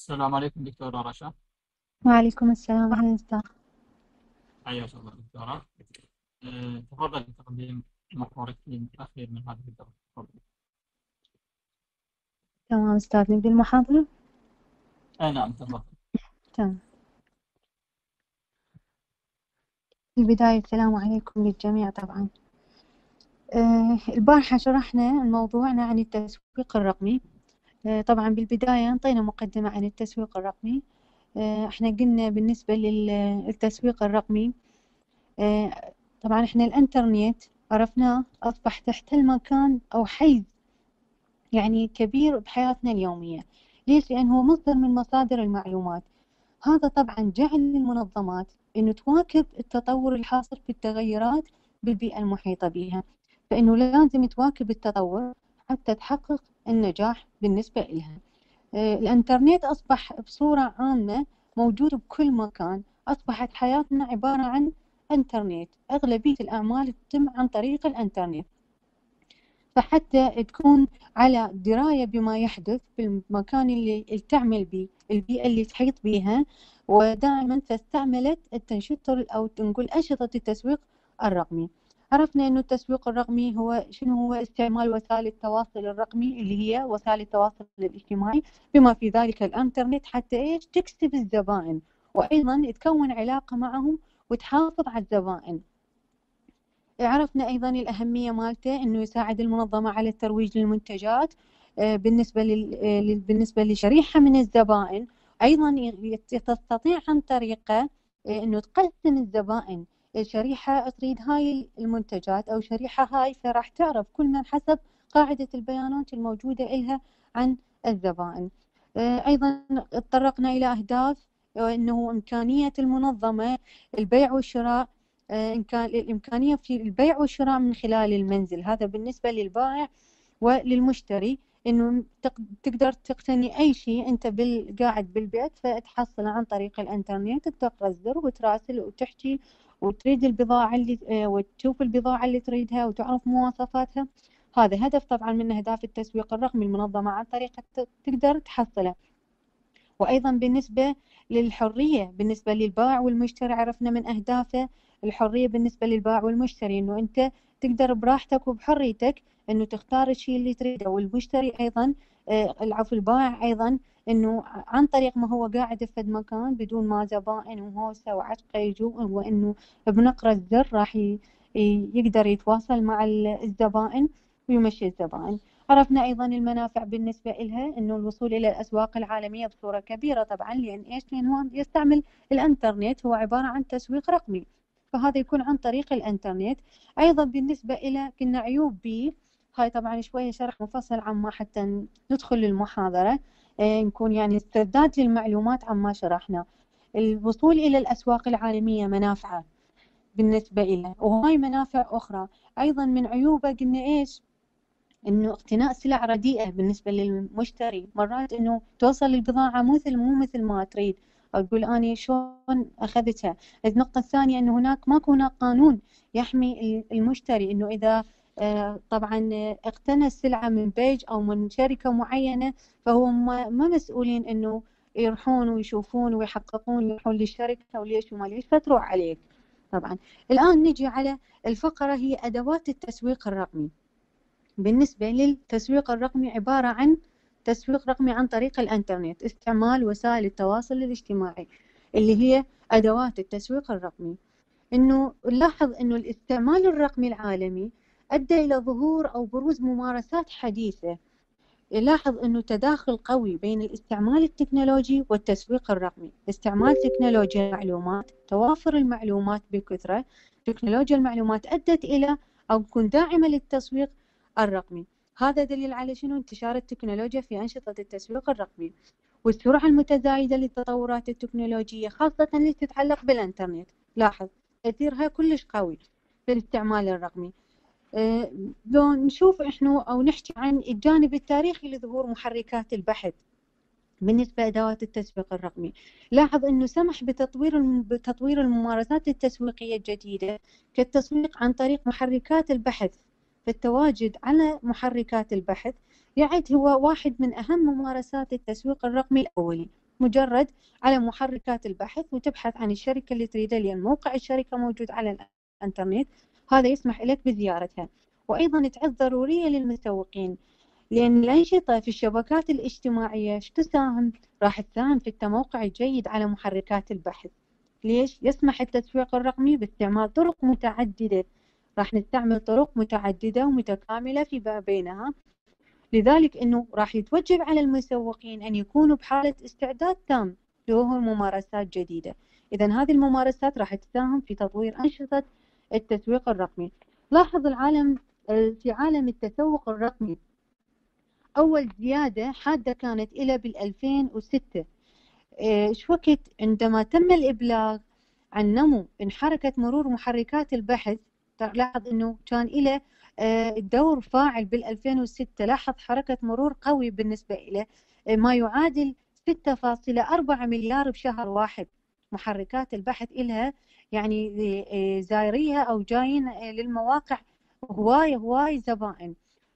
السلام عليكم دكتورة رشا. وعليكم السلام، أهلا وسهلا. حياك الله دكتورة. تفضل بتقديم محورك الأخير من هذه الدورة. تفضل. تمام أستاذ، نبدأ المحاضرة. نعم تفضل. تمام. في البداية السلام عليكم للجميع طبعا. البارحة شرحنا موضوعنا عن التسويق الرقمي. طبعا بالبداية انطينا مقدمة عن التسويق الرقمي. احنا قلنا بالنسبة للتسويق الرقمي، طبعا احنا الانترنت عرفناه أصبح تحت المكان أو حيز يعني كبير بحياتنا اليومية. ليش؟ لأنه هو مصدر من مصادر المعلومات. هذا طبعا جعل المنظمات أنه تواكب التطور الحاصل في التغيرات بالبيئة المحيطة بها، فإنه لازم تواكب التطور حتى تحقق النجاح بالنسبة لها. الإنترنت أصبح بصورة عامة موجود بكل مكان. أصبحت حياتنا عبارة عن إنترنت، أغلبية الأعمال تتم عن طريق الإنترنت. فحتى تكون على دراية بما يحدث في المكان اللي تعمل به، البيئة اللي تحيط بها، ودائما فاستعملت التنشطر أو نقول أنشطة التسويق الرقمي. عرفنا أنه التسويق الرقمي هو شنو؟ هو استعمال وسائل التواصل الرقمي اللي هي وسائل التواصل الاجتماعي بما في ذلك الإنترنت حتى إيش؟ تكسب الزبائن، وأيضا تكون علاقة معهم وتحافظ على الزبائن. عرفنا أيضا الأهمية مالته أنه يساعد المنظمة على الترويج للمنتجات بالنسبة لشريحة من الزبائن. أيضا تستطيع عن طريقه أنه تقسم الزبائن، شريحة تريد هاي المنتجات أو شريحة هاي، فراح تعرف كل من حسب قاعدة البيانات الموجودة إلها عن الزبائن. أيضا تطرقنا إلى أهداف، أنه إمكانية المنظمة البيع والشراء، الإمكانية في البيع والشراء من خلال المنزل. هذا بالنسبة للبائع وللمشتري، إنه تقدر تقتني أي شيء أنت قاعد بالبيت فتحصله عن طريق الإنترنت، تضغط الزر وتراسل وتحكي وتريد البضاعة اللي وتشوف البضاعة اللي تريدها وتعرف مواصفاتها. هذا هدف طبعا من أهداف التسويق الرقمي. المنظمة عن طريقه تقدر تحصله. وأيضا بالنسبة للحرية بالنسبة للبائع والمشتري، عرفنا من أهدافه الحرية بالنسبة للبائع والمشتري، إنه أنت تقدر براحتك وبحريتك إنه تختار الشيء اللي تريده. والمشتري أيضا العفو البائع أيضا، إنه عن طريق ما هو قاعد في مكان بدون ما زبائن وهوسة وعشقة يجوا، وإنه بنقرة زر راح يقدر يتواصل مع الزبائن ويمشي الزبائن. عرفنا أيضا المنافع بالنسبة إلها، أنه الوصول إلى الأسواق العالمية بصورة كبيرة طبعا. لأن إيش؟ لأن هو يستعمل الإنترنت، هو عبارة عن تسويق رقمي، فهذا يكون عن طريق الإنترنت. أيضا بالنسبة إلى كنا عيوب به، هاي طبعا شوية شرح مفصل عما حتى ندخل للمحاضرة، نكون يعني استرداد للمعلومات عما شرحنا. الوصول إلى الأسواق العالمية منافعه بالنسبة إلى، وهاي منافع أخرى. أيضا من عيوبه قلنا إيش؟ انه اقتناء سلع رديئة بالنسبة للمشتري. مرات انه توصل البضاعة مو مثل ما تريد، او تقول اني شلون اخذتها. النقطة الثانية انه ماكو هناك قانون يحمي المشتري، انه اذا طبعا اقتنى السلعة من بيج او من شركة معينة، فهو ما مسؤولين انه يروحون ويشوفون ويحققون، يروحون للشركة وليش وما ليش فتروح عليك. طبعا الآن نجي على الفقرة، هي أدوات التسويق الرقمي. بالنسبة للتسويق الرقمي عبارة عن تسويق رقمي عن طريق الإنترنت، استعمال وسائل التواصل الاجتماعي اللي هي أدوات التسويق الرقمي. إنه نلاحظ إنه الاستعمال الرقمي العالمي أدى إلى ظهور أو بروز ممارسات حديثة. لاحظ إنه تداخل قوي بين الاستعمال التكنولوجي والتسويق الرقمي. استعمال تكنولوجيا المعلومات، توافر المعلومات بكثرة. تكنولوجيا المعلومات أدت إلى أو تكون داعمة للتسويق الرقمي. هذا دليل على شنو؟ انتشار التكنولوجيا في أنشطة التسويق الرقمي، والسرعة المتزايدة للتطورات التكنولوجية خاصة اللي تتعلق بالإنترنت. لاحظ تأثيرها كلش قوي في الاستعمال الرقمي. لو نشوف احنا او نحكي عن الجانب التاريخي لظهور محركات البحث بالنسبة لأدوات التسويق الرقمي، لاحظ أنه سمح بتطوير الممارسات التسويقية الجديدة كالتسويق عن طريق محركات البحث. فالتواجد على محركات البحث يعد هو واحد من أهم ممارسات التسويق الرقمي الأولي. مجرد على محركات البحث وتبحث عن الشركة اللي تريدها، لأن موقع الشركة موجود على الإنترنت، هذا يسمح لك بزيارتها. وأيضا تعد ضرورية للمسوقين، لأن الأنشطة في الشبكات الاجتماعية راح تساهم في التموقع الجيد على محركات البحث. ليش؟ يسمح التسويق الرقمي باستعمال طرق متعددة، راح نستعمل طرق متعددة ومتكاملة في بينها، لذلك أنه راح يتوجب على المسوقين أن يكونوا بحالة استعداد تام لظهور ممارسات جديدة. إذا هذه الممارسات راح تساهم في تطوير أنشطة التسويق الرقمي. لاحظ في عالم التسوق الرقمي أول زيادة حادة كانت إلى بال2006. إيش وقت عندما تم الإبلاغ عن نمو إن حركة مرور محركات البحث، لاحظ أنه كان إلى دور فاعل بال2006. لاحظ حركة مرور قوي بالنسبة إلى ما يعادل 6.4 مليار بشهر واحد. محركات البحث إلها يعني زايريها أو جايين للمواقع هواي زبائن.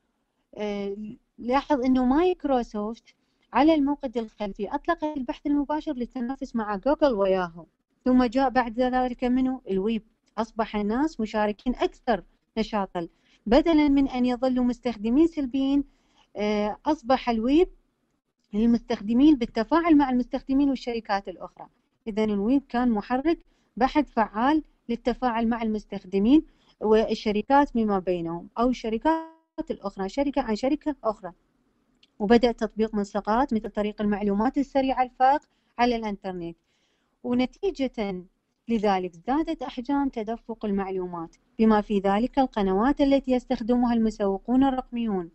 لاحظ أنه مايكروسوفت على الموقد الخلفي أطلقت البحث المباشر للتنافس مع جوجل وياهو، ثم جاء بعد ذلك منه الويب. أصبح الناس مشاركين أكثر نشاطا، بدلا من أن يظلوا مستخدمين سلبيين. أصبح الويب للمستخدمين بالتفاعل مع المستخدمين والشركات الأخرى. إذا الويب كان محرك بحث فعال للتفاعل مع المستخدمين والشركات مما بينهم، أو الشركات الأخرى، شركة عن شركة أخرى. وبدأ تطبيق ملصقات مثل طريق المعلومات السريعة الفائق على الإنترنت، ونتيجة لذلك زادت أحجام تدفق المعلومات، بما في ذلك القنوات التي يستخدمها المسوقون الرقميون.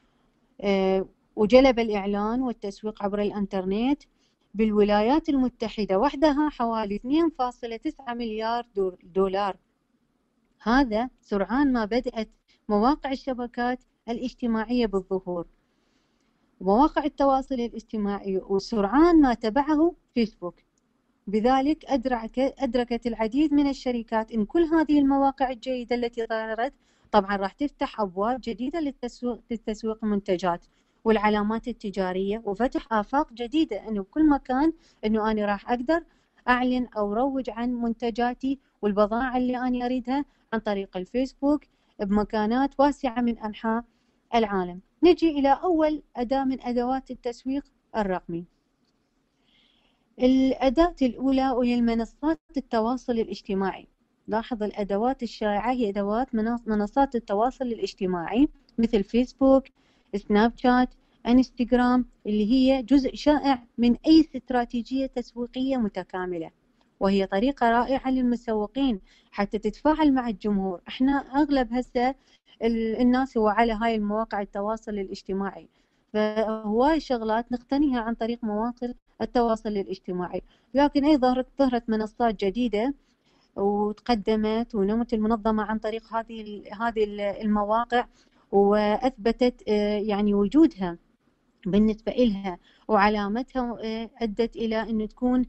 وجلب الإعلان والتسويق عبر الإنترنت بالولايات المتحدة وحدها حوالي 2.9 مليار دولار. هذا سرعان ما بدأت مواقع الشبكات الاجتماعية بالظهور، ومواقع التواصل الاجتماعي، وسرعان ما تبعه فيسبوك. بذلك أدركت العديد من الشركات أن كل هذه المواقع الجيدة التي ظهرت طبعا راح تفتح أبواب جديدة للتسويق المنتجات والعلامات التجارية، وفتح آفاق جديدة أنه بكل مكان أنه أنا راح أقدر أعلن أو روج عن منتجاتي والبضائع اللي أنا أريدها عن طريق الفيسبوك بمكانات واسعة من أنحاء العالم. نجي إلى أول أداة من أدوات التسويق الرقمي. الأداة الأولى وهي منصات التواصل الاجتماعي. لاحظ الأدوات الشائعة هي أدوات منصات التواصل الاجتماعي مثل فيسبوك، سناب شات، انستغرام، اللي هي جزء شائع من أي استراتيجية تسويقية متكاملة، وهي طريقة رائعة للمسوقين حتى تتفاعل مع الجمهور. احنا أغلب هسه الناس هو على هاي المواقع التواصل الاجتماعي، فهواي شغلات نقتنيها عن طريق مواقع التواصل الاجتماعي. لكن أي ظهرت منصات جديدة وتقدمت ونمت المنظمة عن طريق هذه المواقع، وأثبتت يعني وجودها بالنسبة إلها وعلامتها، أدت إلى أن تكون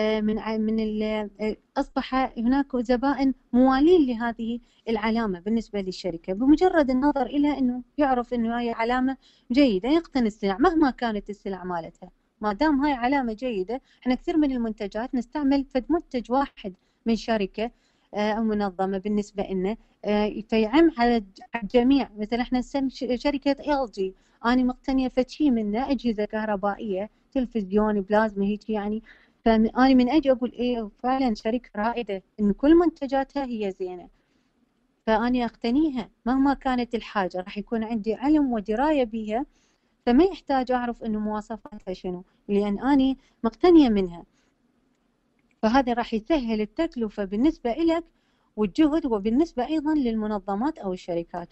أصبح هناك زبائن موالين لهذه العلامة بالنسبة للشركة. بمجرد النظر إلى أنه يعرف أنه هاي علامة جيدة يقتني السلع مهما كانت السلع مالتها. ما دام هاي علامة جيدة، احنا كثير من المنتجات نستعمل فد منتج واحد من شركة أو منظمة بالنسبة لنا فيعم على الجميع. مثلا احنا شركة LG، أنا مقتنية فشي منه أجهزة كهربائية، تلفزيون، بلازما، هيك يعني. فأنا من أجي أقول إيه فعلا شركة رائدة إن كل منتجاتها هي زينة، فأنا أقتنيها مهما كانت الحاجة، راح يكون عندي علم ودراية بها، فما يحتاج أعرف إنه مواصفاتها شنو، لأن أنا مقتنية منها. فهذا راح يسهل التكلفة بالنسبة إلك والجهد، وبالنسبة أيضا للمنظمات أو الشركات.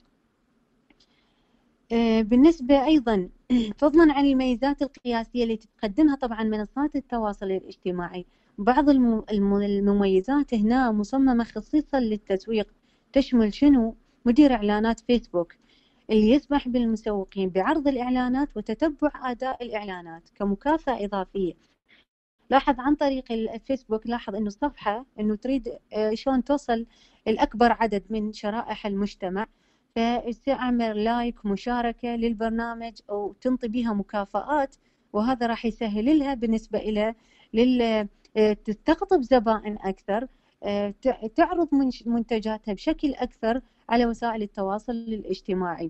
بالنسبة أيضا فضلا عن الميزات القياسية التي تقدمها طبعا منصات التواصل الاجتماعي، بعض المميزات هنا مصممة خصيصا للتسويق، تشمل شنو؟ مدير إعلانات فيسبوك اللي يسمح بالمسوقين بعرض الإعلانات وتتبع أداء الإعلانات كمكافأة إضافية. لاحظ عن طريق الفيسبوك، لاحظ إنه الصفحة إنه تريد شلون توصل الأكبر عدد من شرائح المجتمع، فتعمل لايك، مشاركة للبرنامج أو تنطي بها مكافآت وهذا راح يسهل لها بالنسبة إلى تستقطب زبائن أكثر، تعرض منتجاتها بشكل أكثر على وسائل التواصل الاجتماعي.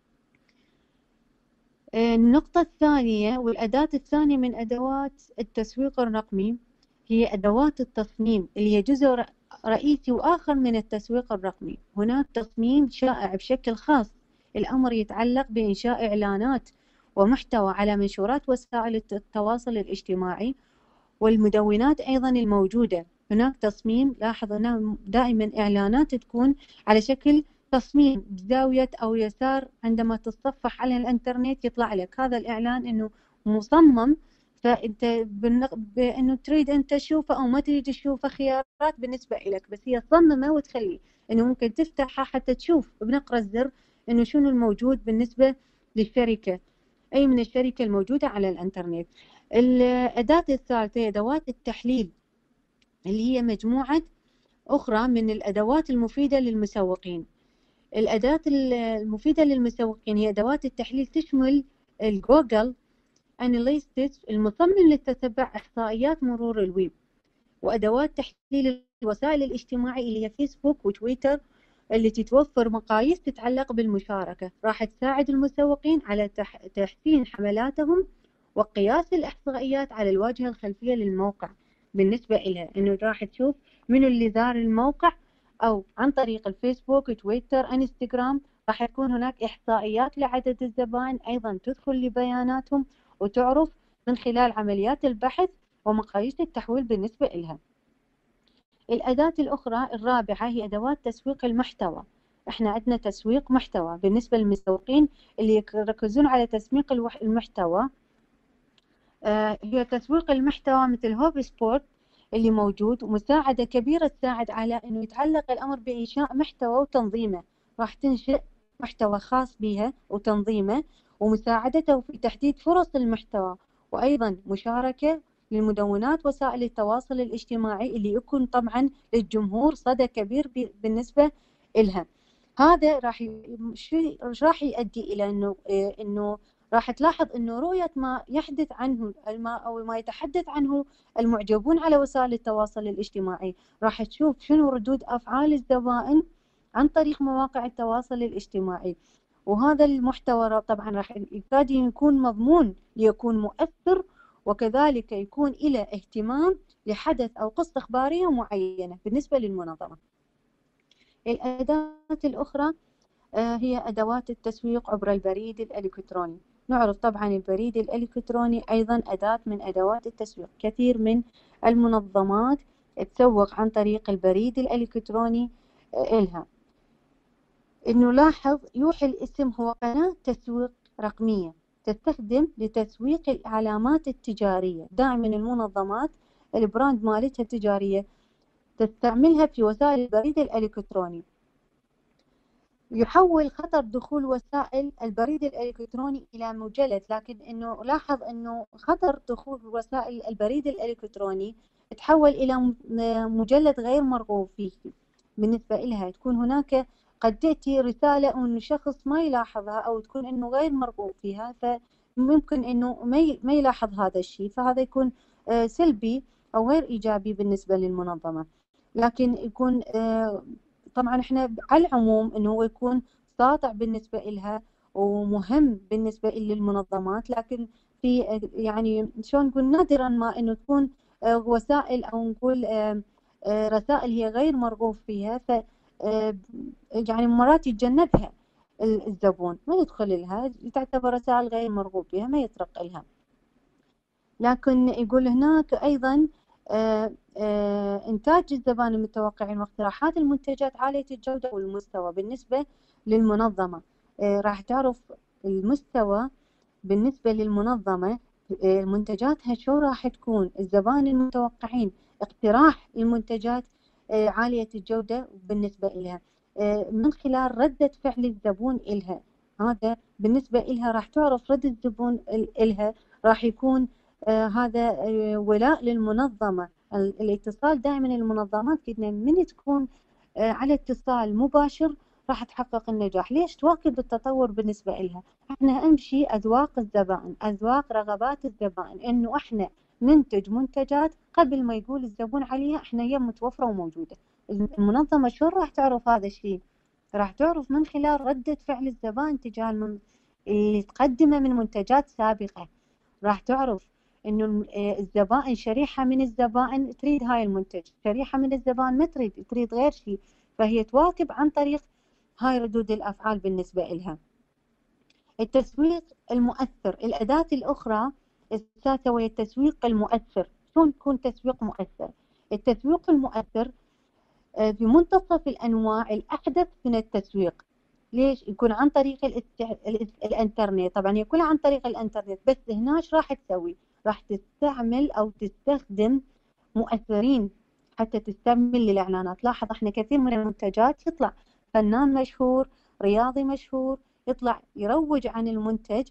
النقطة الثانية والأداة الثانية من أدوات التسويق الرقمي هي أدوات التصميم، اللي هي جزء رئيسي وآخر من التسويق الرقمي. هناك تصميم شائع بشكل خاص، الأمر يتعلق بإنشاء إعلانات ومحتوى على منشورات وسائل التواصل الاجتماعي والمدونات أيضا الموجودة. هناك تصميم، لاحظ أنه دائما إعلانات تكون على شكل تصميم بزاوية أو يسار، عندما تتصفح على الإنترنت يطلع لك هذا الإعلان أنه مصمم، فأنت بأنه تريد أن تشوفه أو ما تريد تشوفه خيارات بالنسبة لك، بس هي تصممه وتخليه أنه ممكن تفتحها حتى تشوف بنقرة زر أنه شنو الموجود بالنسبة للشركة، أي من الشركة الموجودة على الإنترنت. الأداة الثالثة هي أدوات التحليل، اللي هي مجموعة أخرى من الأدوات المفيدة للمسوقين. الأداة المفيدة للمسوقين هي أدوات التحليل، تشمل الجوجل أناليستس المصمم لتتبع إحصائيات مرور الويب، وأدوات تحليل الوسائل الاجتماعية اللي هي فيسبوك وتويتر، التي توفر مقاييس تتعلق بالمشاركة، راح تساعد المسوقين على تحسين حملاتهم وقياس الإحصائيات على الواجهة الخلفية للموقع. بالنسبة إلها إنه راح تشوف من اللي زار الموقع، أو عن طريق الفيسبوك تويتر انستغرام راح يكون هناك إحصائيات لعدد الزبائن، أيضا تدخل لبياناتهم وتعرف من خلال عمليات البحث ومقاييس التحويل بالنسبة إلها. الأداة الأخرى الرابعة هي أدوات تسويق المحتوى. إحنا عندنا تسويق محتوى بالنسبة للمسوقين اللي يركزون على تسويق المحتوى. هي تسويق المحتوى مثل هوب سبورت اللي موجود، ومساعدة كبيرة تساعد على أنه يتعلق الأمر بإنشاء محتوى وتنظيمه. راح تنشئ محتوى خاص بها وتنظيمه، ومساعدته في تحديد فرص المحتوى، وأيضا مشاركة للمدونات وسائل التواصل الاجتماعي اللي يكون طبعا للجمهور صدى كبير بالنسبة إلها. هذا راح راح يؤدي إلى أنه راح تلاحظ أنه رؤية ما يحدث عنه أو ما يتحدث عنه المعجبون على وسائل التواصل الاجتماعي، راح تشوف شنو ردود أفعال الزبائن عن طريق مواقع التواصل الاجتماعي. وهذا المحتوى طبعا راح يكاد يكون مضمون ليكون مؤثر، وكذلك يكون إلى اهتمام لحدث أو قصة إخبارية معينة بالنسبة للمنظمة. الأداة الأخرى هي أدوات التسويق عبر البريد الإلكتروني. نعرف طبعا البريد الإلكتروني أيضا أداة من أدوات التسويق. كثير من المنظمات تسوق عن طريق البريد الإلكتروني إلها. نلاحظ يوحي الاسم هو قناة تسويق رقمية تستخدم لتسويق الإعلانات التجارية. دائما المنظمات البراند مالتها التجارية تستعملها في وسائل البريد الإلكتروني. يحول خطر دخول وسائل البريد الإلكتروني إلى مجلد، لكن إنه لاحظ إنه خطر دخول وسائل البريد الإلكتروني تحول إلى مجلد غير مرغوب فيه. بالنسبة لها تكون هناك قد تأتي رسالة أو شخص ما يلاحظها أو تكون إنه غير مرغوب فيها، فممكن إنه ما يلاحظ هذا الشيء، فهذا يكون سلبي أو غير إيجابي بالنسبة للمنظمة. لكن يكون طبعا احنا على العموم انه هو يكون ساطع بالنسبه لها ومهم بالنسبه للمنظمات، لكن في يعني شلون نقول نادرا ما انه تكون وسائل او نقول رسائل هي غير مرغوب فيها، ف يعني مرات يتجنبها الزبون، ما يدخل لها، تعتبر رسائل غير مرغوب فيها ما يطرق لها. لكن يقول هناك ايضا إنتاج الزبائن المتوقعين واقتراحات المنتجات عالية الجودة والمستوى. بالنسبة للمنظمة راح تعرف المستوى بالنسبة للمنظمة منتجاتها شو راح تكون، الزبائن المتوقعين، اقتراح المنتجات عالية الجودة بالنسبة لها من خلال ردة فعل الزبون إلها. هذا بالنسبة لها راح تعرف رد الزبون إلها، راح يكون هذا ولاء للمنظمة. الاتصال دائما المنظمات كنا من تكون على اتصال مباشر راح تحقق النجاح. ليش؟ تواكب التطور بالنسبة إلها. احنا امشي أذواق الزبائن، أذواق رغبات الزبائن، إنه احنا ننتج منتجات قبل ما يقول الزبون عليها احنا هي متوفرة وموجودة. المنظمة شلون راح تعرف هذا الشيء؟ راح تعرف من خلال ردة فعل الزبائن تجاه اللي تقدمه من منتجات سابقة. راح تعرف انه الزبائن، شريحة من الزبائن تريد هاي المنتج، شريحة من الزبائن ما تريد غير شيء، فهي تواكب عن طريق هاي ردود الأفعال بالنسبة إلها. التسويق المؤثر، الأداة الأخرى الثالثة وهي التسويق المؤثر. شلون يكون تسويق مؤثر؟ التسويق المؤثر في منتصف الأنواع الأحدث من التسويق. ليش؟ يكون عن طريق الانترنت. طبعا هي كلها عن طريق الانترنت، بس هنا ايش راح تسوي؟ راح تستعمل او تستخدم مؤثرين حتى تستعمل للاعلانات. لاحظ احنا كثير من المنتجات يطلع فنان مشهور، رياضي مشهور، يطلع يروج عن المنتج،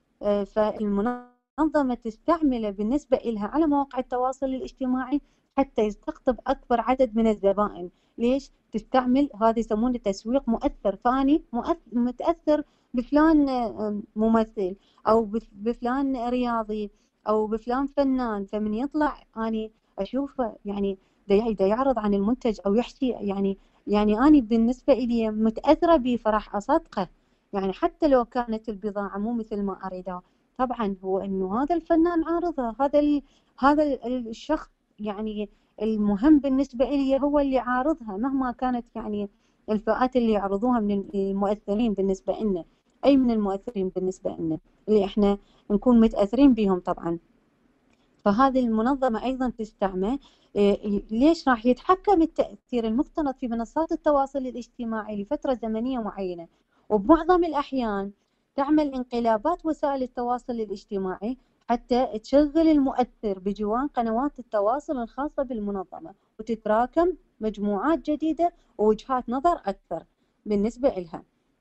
فالمنظمة تستعمله بالنسبة إلها على مواقع التواصل الاجتماعي حتى يستقطب أكبر عدد من الزبائن. ليش؟ تستعمل هذا يسمونه تسويق مؤثر. فاني متأثر بفلان ممثل، أو بفلان رياضي، أو بفلان فنان، فمن يطلع أني أشوفه يعني دا يعرض عن المنتج أو يحكي، يعني أني بالنسبة إلي متأثرة به، فراح أصدقه. يعني حتى لو كانت البضاعة مو مثل ما أريدها، طبعا هو إنه هذا الفنان عارضها، هذا الشخص يعني المهم بالنسبة لي هو اللي عارضها، مهما كانت يعني الفئات اللي يعرضوها من المؤثرين بالنسبة لنا، أي من المؤثرين بالنسبة لنا اللي إحنا نكون متأثرين بهم طبعا. فهذه المنظمة أيضا تستعمل. ليش؟ راح يتحكم التأثير المفترض في منصات التواصل الاجتماعي لفترة زمنية معينة، وبمعظم الأحيان تعمل انقلابات وسائل التواصل الاجتماعي حتى تشغل المؤثر بجوان قنوات التواصل الخاصة بالمنظمة، وتتراكم مجموعات جديدة ووجهات نظر أكثر بالنسبة إلها.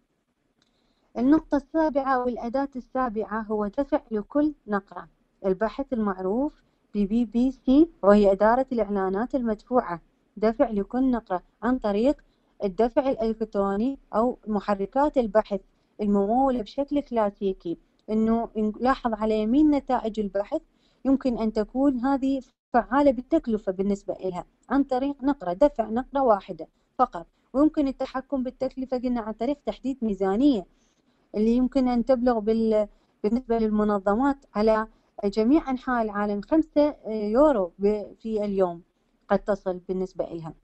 النقطة السابعة والأداة السابعة هو دفع لكل نقرة. الباحث المعروف BBC، وهي إدارة الإعلانات المدفوعة، دفع لكل نقرة عن طريق الدفع الإلكتروني أو محركات البحث الممولة بشكل كلاسيكي. إنه نلاحظ على يمين نتائج البحث يمكن أن تكون هذه فعالة بالتكلفة بالنسبة إلها عن طريق نقرة، دفع نقرة واحدة فقط. ويمكن التحكم بالتكلفة قلنا عن طريق تحديد ميزانية اللي يمكن أن تبلغ بالنسبة للمنظمات على جميع أنحاء العالم 5 يورو في اليوم قد تصل بالنسبة إلها.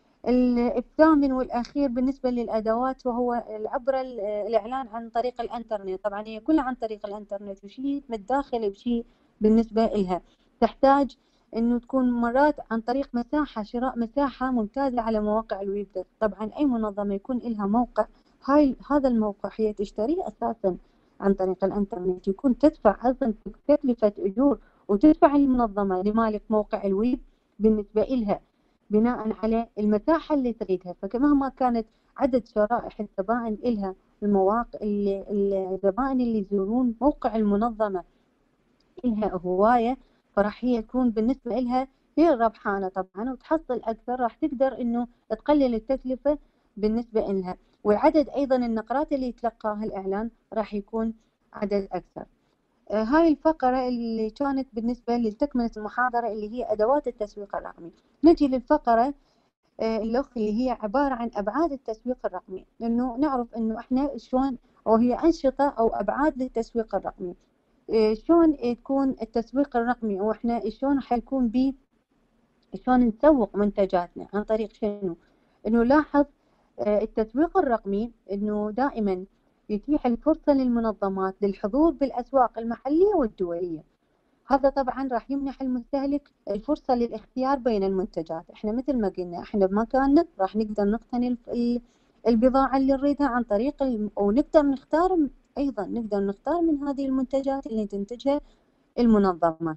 الثامن والأخير بالنسبة للأدوات وهو عبر الإعلان عن طريق الإنترنت. طبعا هي كلها عن طريق الإنترنت، وشيء متداخل بشيء بالنسبة إلها. تحتاج إنه تكون مرات عن طريق مساحة، شراء مساحة ممتازة على مواقع الويب. طبعا أي منظمة يكون لها موقع، هذا الموقع هي تشتريه أساسا عن طريق الإنترنت، يكون تدفع أيضا تكلفة أجور، وتدفع المنظمة لمالك موقع الويب بالنسبة إلها بناء على المساحة اللي تريدها. فمهما كانت عدد شرائح الزبائن إلها، المواقع الزبائن اللي يزورون موقع المنظمة إلها هواية، فراح هي تكون بالنسبة إلها هي الربحانة طبعا، وتحصل أكثر، راح تقدر إنه تقلل التكلفة بالنسبة إلها. والعدد أيضا النقرات اللي يتلقاها الإعلان راح يكون عدد أكثر. هاي الفقرة اللي كانت بالنسبة لتكملة المحاضرة اللي هي أدوات التسويق الرقمي. نجي للفقرة الأخ اللي هي عبارة عن أبعاد التسويق الرقمي، لأنه نعرف إنه إحنا شلون، أو هي أنشطة أو أبعاد للتسويق الرقمي. شلون يكون التسويق الرقمي، وإحنا شلون حيكون بيه، شلون نسوق منتجاتنا عن طريق شنو؟ إنه لاحظ التسويق الرقمي إنه دائما يتيح الفرصة للمنظمات للحضور بالأسواق المحلية والدولية. هذا طبعا راح يمنح المستهلك الفرصة للاختيار بين المنتجات. احنا مثل ما قلنا احنا بمكاننا راح نقدر نقتني البضاعة اللي نريدها عن طريق ونقدر نختار، ايضا نقدر نختار من هذه المنتجات اللي تنتجها المنظمة.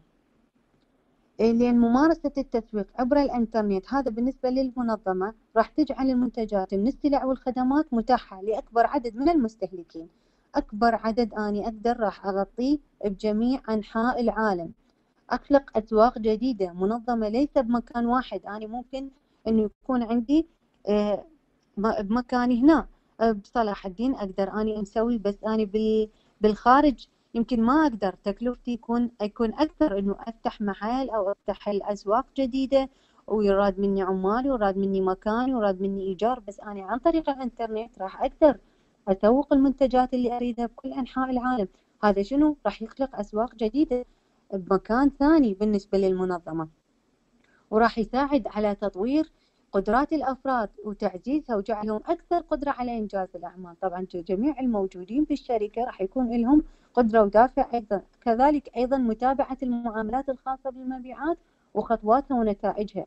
لأن ممارسة التسويق عبر الإنترنت هذا بالنسبة للمنظمة راح تجعل المنتجات من السلع والخدمات متاحة لأكبر عدد من المستهلكين. أكبر عدد أنا أقدر راح أغطيه بجميع أنحاء العالم، أخلق أسواق جديدة. منظمة ليس بمكان واحد، أنا ممكن أنه يكون عندي بمكاني هنا بصلاح الدين أقدر أني أسوي، بس أنا بالخارج يمكن ما أقدر، تكلفتي يكون أكثر إنه أفتح محل أو أفتح الأسواق جديدة، ويراد مني عمال ويراد مني مكان ويراد مني إيجار. بس أنا عن طريق الإنترنت راح أقدر أسوق المنتجات اللي أريدها بكل أنحاء العالم. هذا شنو راح يخلق أسواق جديدة بمكان ثاني بالنسبة للمنظمة، وراح يساعد على تطوير قدرات الأفراد وتعزيزها وجعلهم أكثر قدرة على إنجاز الأعمال. طبعا جميع الموجودين في الشركة راح يكون لهم قدرة ودافع أيضا، كذلك أيضا متابعة المعاملات الخاصة بالمبيعات وخطواتها ونتائجها،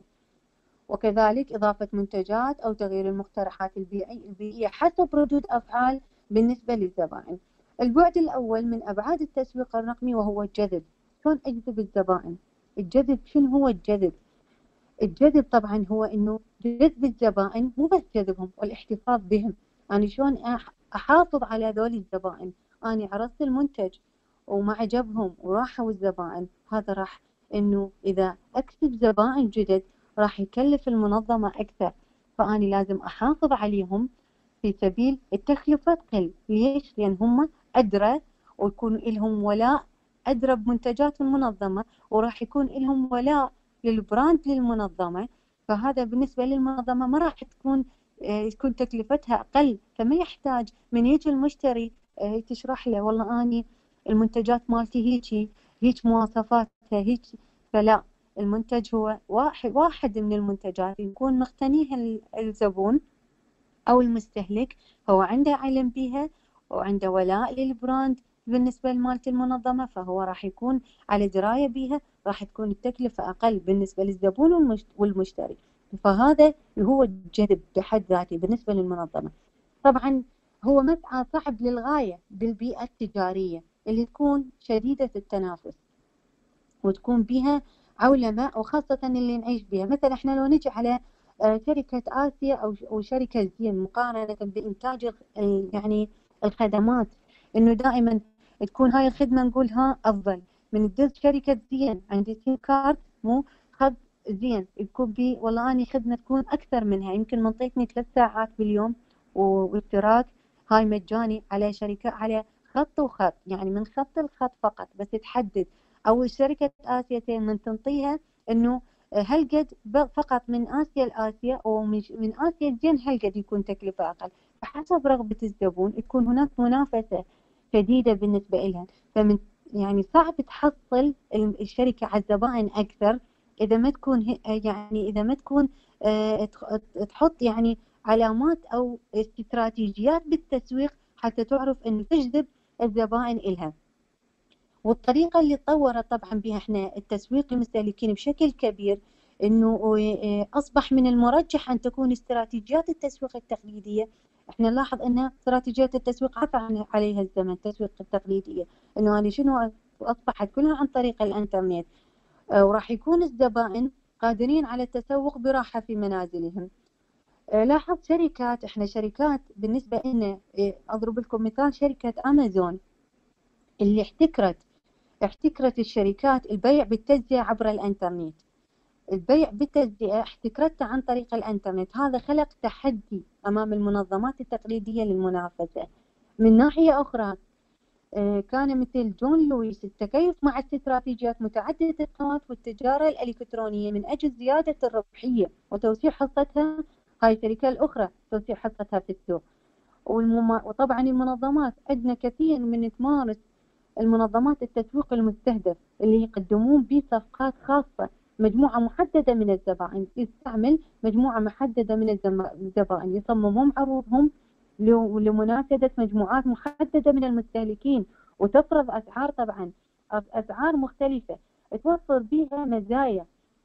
وكذلك إضافة منتجات أو تغيير المقترحات البيئية حسب ردود أفعال بالنسبة للزبائن. البعد الأول من أبعاد التسويق الرقمي وهو الجذب. شلون أجذب الزبائن؟ الجذب، شنو هو الجذب؟ الجذب طبعا هو انه جذب الزبائن، مو بس جذبهم والاحتفاظ بهم. يعني شلون احافظ على ذول الزبائن؟ اني عرضت المنتج وما عجبهم وراحوا الزبائن، هذا راح انه اذا اكسب زبائن جدد راح يكلف المنظمة اكثر، فاني لازم احافظ عليهم في سبيل التكلفة تقل. ليش؟ لان هم ادرى ويكون لهم ولاء، ادرى بمنتجات المنظمة، وراح يكون لهم ولاء للبراند للمنظمة، فهذا بالنسبة للمنظمة ما راح تكون تكلفتها أقل. فما يحتاج من يجي المشتري تشرح له والله أني المنتجات مالتي هيك مواصفاتها هيك، فلا، المنتج هو واحد من المنتجات يكون مقتنيها الزبون أو المستهلك، هو عنده علم بها وعنده ولاء للبراند بالنسبة لمالت المنظمة، فهو راح يكون على دراية بها، راح تكون التكلفة أقل بالنسبة للزبون والمشتري. فهذا هو الجذب بحد ذاته بالنسبة للمنظمة. طبعا هو مسعى صعب للغاية بالبيئة التجارية اللي تكون شديدة التنافس وتكون بها عولمة، وخاصة اللي نعيش بها. مثلا احنا لو نجي على شركة آسيا أو شركة زين مقارنة بإنتاج يعني الخدمات، إنه دائما تكون هاي الخدمة نقولها أفضل من تدز شركة زين عندي سيم كارد مو خذ زين، يكون بي والله أنا خدمة تكون أكثر منها، يمكن منطيتني 3 ساعات باليوم واشتراك هاي مجاني على شركة على خط وخط، يعني من خط لخط فقط بس تحدد. أو شركة آسيا من تنطيها إنه هالقد فقط من آسيا لآسيا، ومن آسيا لزين هالقد يكون تكلفة أقل، فحسب رغبة الزبون يكون هناك منافسة شديدة بالنسبة لها. فمن يعني صعب تحصل الشركة على الزبائن أكثر إذا ما تكون يعني إذا ما تكون تحط يعني علامات أو استراتيجيات بالتسويق حتى تعرف إنه تجذب الزبائن إلها. والطريقة اللي تطورت طبعا بها احنا التسويق للمستهلكين بشكل كبير، انه اصبح من المرجح ان تكون استراتيجيات التسويق التقليدية. احنا نلاحظ ان استراتيجيات التسويق عفى عليها الزمن، التسويق التقليدية انه هذه شنو اصبحت كلها عن طريق الانترنت، وراح يكون الزبائن قادرين على التسوق براحة في منازلهم. لاحظ شركات، احنا شركات بالنسبة لنا اضرب لكم مثال شركة امازون اللي احتكرت الشركات البيع بالتجزئة عبر الانترنت. البيع بالتجزئة احتكرته عن طريق الانترنت، هذا خلق تحدي امام المنظمات التقليدية للمنافسة. من ناحية اخرى كان مثل جون لويس التكيف مع استراتيجيات متعددة القنوات والتجارة الإلكترونية من أجل زيادة الربحية وتوسيع حصتها، هاي الشركة الأخرى توسيع حصتها في السوق. وطبعا المنظمات عندنا كثير من تمارس المنظمات التسويق المستهدف اللي يقدمون به صفقات خاصة، مجموعة محددة من الزبائن، يستعمل مجموعة محددة من الزبائن يصممون عروضهم لمناشدة مجموعات محددة من المستهلكين، وتفرض أسعار، طبعا أسعار مختلفة توفر بها مزايا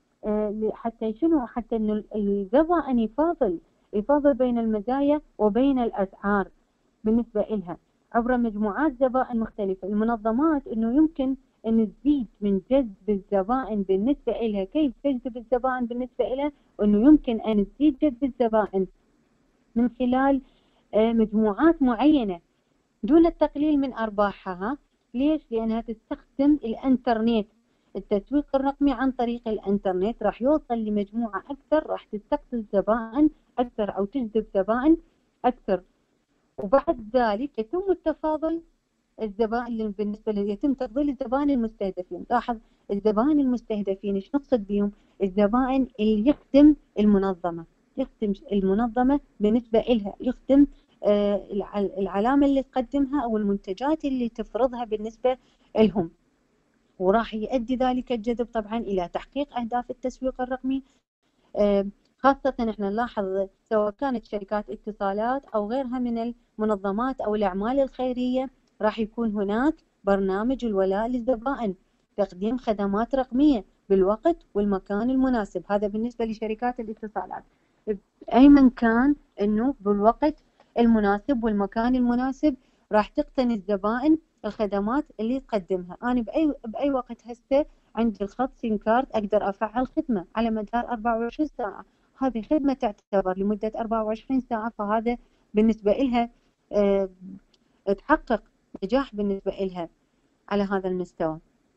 حتى شنو، حتى إنه الزبائن يفاضل بين المزايا وبين الأسعار بالنسبة إلها عبر مجموعات زبائن مختلفة. المنظمات إنه يمكن أن تزيد من جذب الزبائن بالنسبة إلها. كيف تجذب الزبائن بالنسبة إلها؟ وإنه يمكن أن تزيد جذب الزبائن من خلال مجموعات معينة دون التقليل من أرباحها. ليش؟ لأنها تستخدم الإنترنت، التسويق الرقمي عن طريق الإنترنت راح يوصل لمجموعة أكثر، راح تستقطب زبائن أكثر أو تجذب زبائن أكثر. وبعد ذلك يتم التفاضل الزبائن بالنسبة يتم تفضيل الزبائن المستهدفين. لاحظ الزبائن المستهدفين ايش نقصد بهم؟ الزبائن اللي يخدم المنظمة، يخدم المنظمة بالنسبة إلها، يخدم العلامة اللي تقدمها أو المنتجات اللي تفرضها بالنسبة لهم. وراح يؤدي ذلك الجذب طبعا إلى تحقيق أهداف التسويق الرقمي. خاصة احنا نلاحظ سواء كانت شركات اتصالات أو غيرها من المنظمات أو الأعمال الخيرية، راح يكون هناك برنامج الولاء للزبائن، تقديم خدمات رقمية بالوقت والمكان المناسب. هذا بالنسبة لشركات الاتصالات، أيمن كان إنه بالوقت المناسب والمكان المناسب راح تقتني الزبائن الخدمات اللي تقدمها. أنا بأي وقت هسه عندي الخط سيم كارد أقدر أفعل خدمة على مدار 24 ساعة، هذه خدمة تعتبر لمدة 24 ساعة، فهذا بالنسبة إلها تحقق نجاح بالنسبة إلها على هذا المستوى.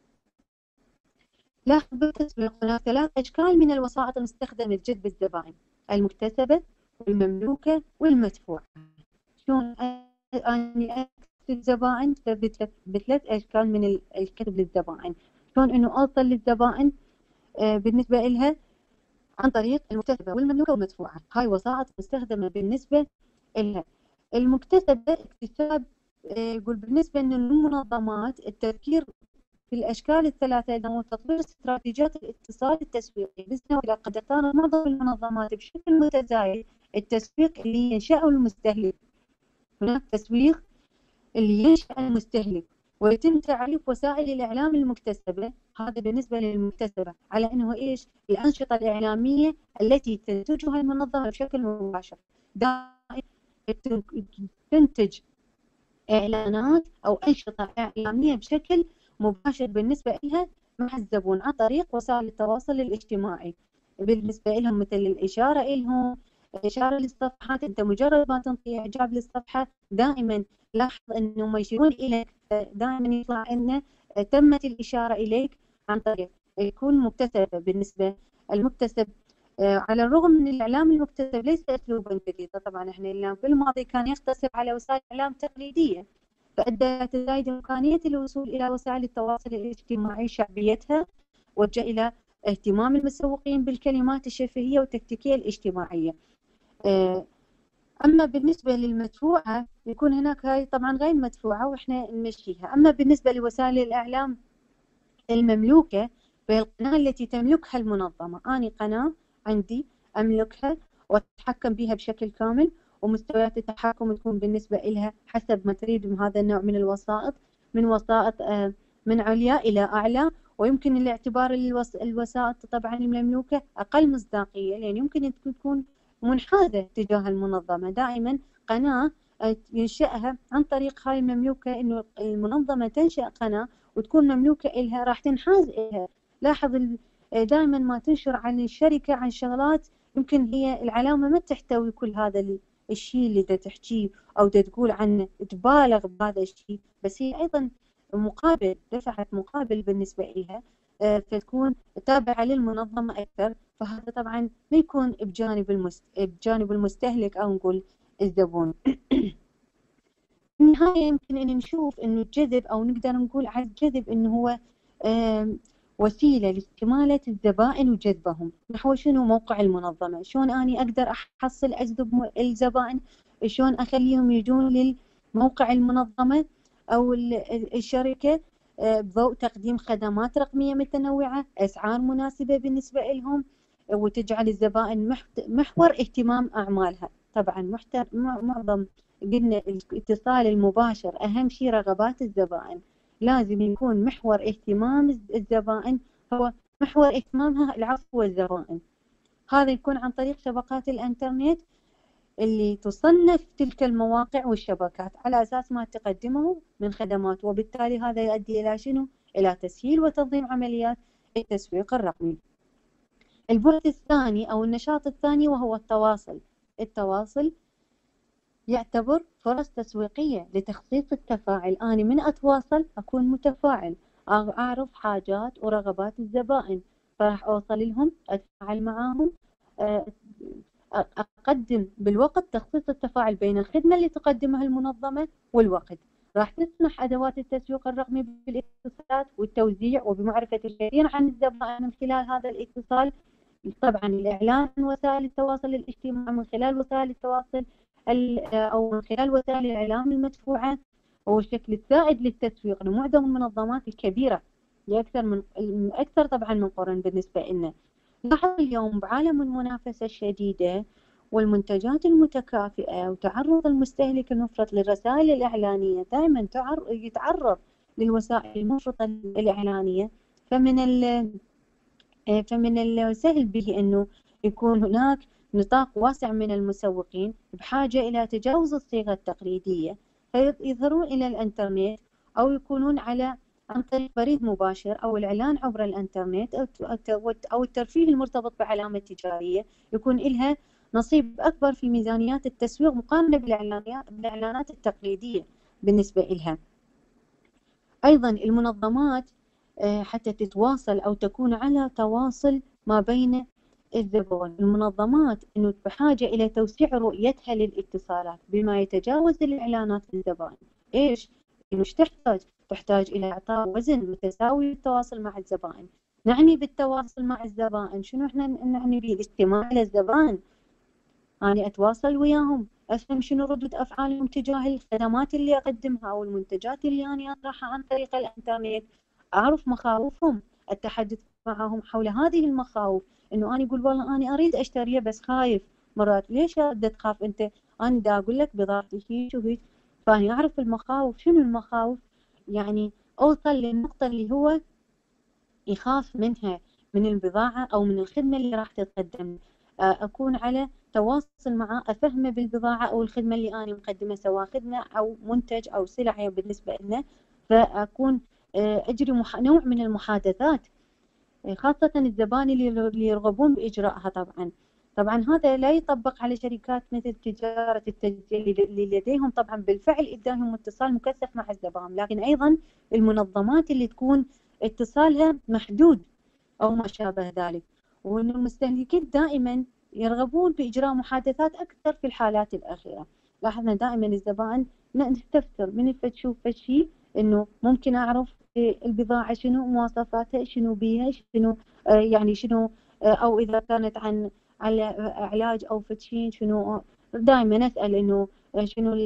لاحظ بالتسويق هناك 3 أشكال من الوسائط المستخدمة لجذب الزبائن: المكتسبة والمملوكة والمدفوعة. شلون أني أكسب الزبائن؟ بثلاث أشكال من الكسب للزبائن. شلون إنه أوصل للزبائن بالنسبة إلها؟ عن طريق المكتسبة والمملوكة والمدفوعة. هاي وسائط مستخدمة بالنسبة إلها. المكتسبة اكتساب، يقول بالنسبة للمنظمات التفكير في الأشكال الثلاثة اللي هو تطوير استراتيجيات الاتصال التسويقي بنسبة إلى قد اختار معظم المنظمات بشكل متزايد التسويق اللي ينشأه المستهلك. هناك تسويق اللي ينشأ المستهلك، ويتم تعريف وسائل الإعلام المكتسبة. هذا بالنسبة للمكتسبة على أنه إيش؟ الأنشطة الإعلامية التي تنتجها المنظمة بشكل مباشر. دائما تنتج إعلانات أو أنشطة إعلامية بشكل مباشر بالنسبة لها مع الزبون عن طريق وسائل التواصل الاجتماعي. بالنسبة لهم مثل الإشارة إلهم، إشارة للصفحات، أنت مجرد ما تنطي إعجاب للصفحة دائما لاحظ أنهم يشيرون إليك، دائما يطلع أن تمت الإشارة إليك عن طريق يكون مكتسبة. بالنسبة المكتسب على الرغم من الإعلام المكتسب ليس أسلوبا جديدا، طبعا احنا الإعلام في الماضي كان يقتصر على وسائل إعلام تقليدية، فأدى تزايد إمكانية الوصول إلى وسائل التواصل الاجتماعي شعبيتها، وجه إلى اهتمام المسوقين بالكلمات الشفهية والتكتيكية الاجتماعية. أما بالنسبة للمدفوعة يكون هناك هاي طبعا غير مدفوعة وإحنا نمشيها. أما بالنسبة لوسائل الإعلام المملوكة فهي القناة التي تملكها المنظمة. أنا قناة عندي أملكها وأتحكم بها بشكل كامل، ومستويات التحكم تكون بالنسبة إلها حسب ما تريد من هذا النوع من الوسائط، من وسائط من عليا إلى أعلى. ويمكن الاعتبار الوسائط طبعا المملوكة أقل مصداقية، لأن يمكن تكون منحازة تجاه المنظمة. دائما قناة ينشأها عن طريق هاي المملوكة، إنه المنظمة تنشأ قناة وتكون مملوكة إلها راح تنحاز إلها. لاحظ دائما ما تنشر عن الشركة عن شغلات يمكن هي العلامة ما تحتوي كل هذا الشيء اللي تحكيه أو تقول عنه، تبالغ بهذا الشيء، بس هي أيضا مقابل، دفعت مقابل بالنسبة إلها، فتكون تابعة للمنظمة أكثر. فهذا طبعا ما يكون بجانب المستهلك أو نقول الزبون. في النهاية يمكن أن نشوف أنه الجذب أو نقدر نقول على الجذب أنه هو وسيلة لاستمالة الزبائن وجذبهم نحو شنو؟ موقع المنظمة. شلون أني أقدر أحصل أجذب الزبائن؟ شلون أخليهم يجون للموقع المنظمة أو الشركة بضوء تقديم خدمات رقمية متنوعة، أسعار مناسبة بالنسبة لهم، وتجعل الزبائن محور اهتمام أعمالها. طبعا معظم قلنا الاتصال المباشر أهم شيء رغبات الزبائن، لازم يكون محور اهتمام الزبائن هو محور اهتمامها العفو والزبائن. هذا يكون عن طريق شبكات الانترنت اللي تصنف تلك المواقع والشبكات على أساس ما تقدمه من خدمات، وبالتالي هذا يؤدي إلى شنو؟ إلى تسهيل وتنظيم عمليات التسويق الرقمي. البعد الثاني أو النشاط الثاني وهو التواصل. التواصل يعتبر فرص تسويقية لتخصيص التفاعل. أنا من أتواصل أكون متفاعل، أعرف حاجات ورغبات الزبائن، فراح أوصل لهم، أتفاعل معاهم، أقدم بالوقت تخصيص التفاعل بين الخدمة اللي تقدمها المنظمة والوقت. راح تسمح أدوات التسويق الرقمي بالاتصالات والتوزيع وبمعرفة الكثير عن الزبائن من خلال هذا الاتصال. طبعا الإعلان من وسائل التواصل الاجتماعي، من خلال وسائل التواصل أو من خلال وسائل الإعلام المدفوعة، هو الشكل السائد للتسويق لمعظم المنظمات الكبيرة أكثر طبعا من قرن بالنسبة لنا. لاحظ اليوم بعالم المنافسة الشديدة والمنتجات المتكافئة وتعرض المستهلك المفرط للرسائل الإعلانية، دائما يتعرض للوسائل المفرطة الإعلانية، فمن السهل به أنه يكون هناك نطاق واسع من المسوقين بحاجة إلى تجاوز الصيغة التقليدية، فيظهرون إلى الإنترنت أو يكونون عن طريق بريد مباشر أو الإعلان عبر الإنترنت أو الترفيه المرتبط بعلامة تجارية، يكون لها نصيب أكبر في ميزانيات التسويق مقارنة بالإعلانات التقليدية بالنسبة إلها. أيضا المنظمات حتى تتواصل أو تكون على تواصل ما بين الزبون، المنظمات إنه بحاجة إلى توسيع رؤيتها للاتصالات بما يتجاوز الإعلانات للزبائن. إيش؟ إنه تحتاج إلى إعطاء وزن متساوي للتواصل مع الزبائن. نعني بالتواصل مع الزبائن شنو إحنا نعني به؟ الاستماع إلى الزبائن، أنا أتواصل وياهم، أفهم شنو ردود أفعالهم تجاه الخدمات اللي أقدمها أو المنتجات اللي أنا أطرحها عن طريق الإنترنت، أعرف مخاوفهم، التحدث معهم حول هذه المخاوف. إنه أنا أقول والله أنا أريد أشتريه بس خايف، مرات ليش بدك تخاف أنت؟ أنا دا أقول لك بضاعتي هيك وهيك، فأنا أعرف المخاوف. شنو المخاوف؟ يعني أوصل للنقطة اللي هو يخاف منها، من البضاعة أو من الخدمة اللي راح تتقدم، أكون على تواصل معه، أفهمه بالبضاعة أو الخدمة اللي أنا مقدمة، سواء خدمة أو منتج أو سلعة بالنسبة لنا، فأكون أجري نوع من المحادثات، خاصة الزبائن اللي يرغبون بإجراءها. طبعا هذا لا يطبق على شركات مثل تجارة التسجيل اللي لديهم طبعا بالفعل إداهم اتصال مكثف مع الزبائن، لكن أيضا المنظمات اللي تكون اتصالها محدود أو ما شابه ذلك، وأن المستهلكين دائما يرغبون بإجراء محادثات أكثر في الحالات الأخيرة. لاحظنا دائما الزبائن نستفسر من تشوف شيء إنه ممكن أعرف البضاعة شنو مواصفاتها، شنو بيها، شنو يعني شنو أو إذا كانت على علاج أو فتشين شنو. دائما أسأل إنه شنو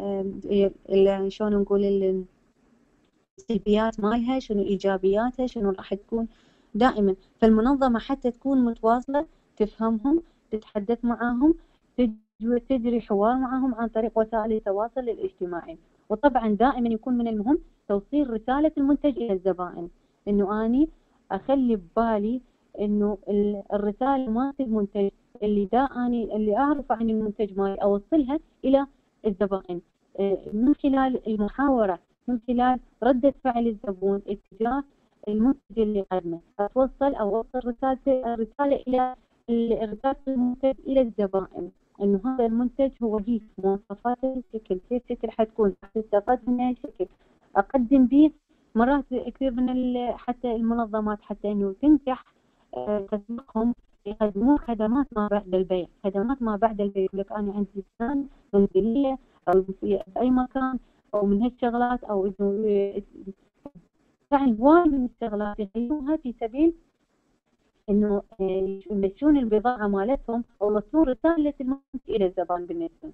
شلون نقول السلبيات مالها، شنو إيجابياتها، شنو راح تكون دائما. فالمنظمة حتى تكون متواصلة تفهمهم، تتحدث معاهم، تجري حوار معهم عن طريق وسائل التواصل الاجتماعي. وطبعا دائما يكون من المهم توصيل رسالة المنتج إلى الزبائن، إنه أني أخلي ببالي إنه الرسالة مالت المنتج اللي أعرف عن المنتج مالي أوصلها إلى الزبائن من خلال المحاورة، من خلال ردة فعل الزبون اتجاه المنتج اللي قدمه، أوصل رسالة إلى رسالة المنتج إلى الزبائن، إنه هذا المنتج هو هيك مواصفاته، كيف شكل حتكون، تستفاد من أي شكل أقدم به. مرات كثير من حتى المنظمات حتى إنه تنجح تسويقهم يقدمون خدمات ما بعد البيع، يقول لك أنا عندي بستان منزلية أو في أي مكان أو من هالشغلات، أو إنه يعني وايد من الشغلات يغيروها في سبيل إنه يمشون البضاعة مالتهم أو يوصلون رسالة المنتج إلى الزبائن بالنسبة.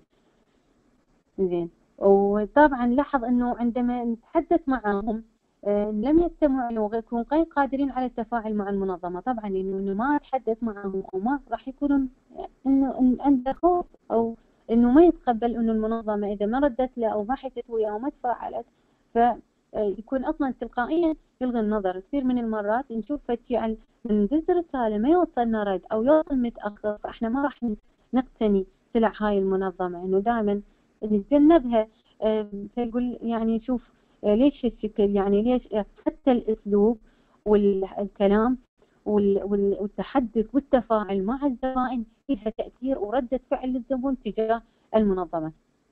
زين. وطبعا لاحظ إنه عندما نتحدث معهم لم يستمعوا ويكونوا غير قادرين على التفاعل مع المنظمة. طبعا إنه ما أتحدث معهم أو ما راح يكونون إنه عنده خوف أو إنه ما يتقبل إنه المنظمة إذا ما ردت له أو ما حكت وياه وما تفاعلت، فيكون أصلا تلقائيا يلغي النظر. كثير من المرات نشوف فتي ندز رسالة ما يوصلنا رد أو يوصل متأخر، فإحنا ما راح نقتني سلع هاي المنظمة، إنه دائما نتجنبها. فيقول يعني شوف ليش الشكل، يعني ليش حتى الأسلوب والكلام والتحدث والتفاعل مع الزبائن فيها تأثير وردة فعل للزبون تجاه المنظمة.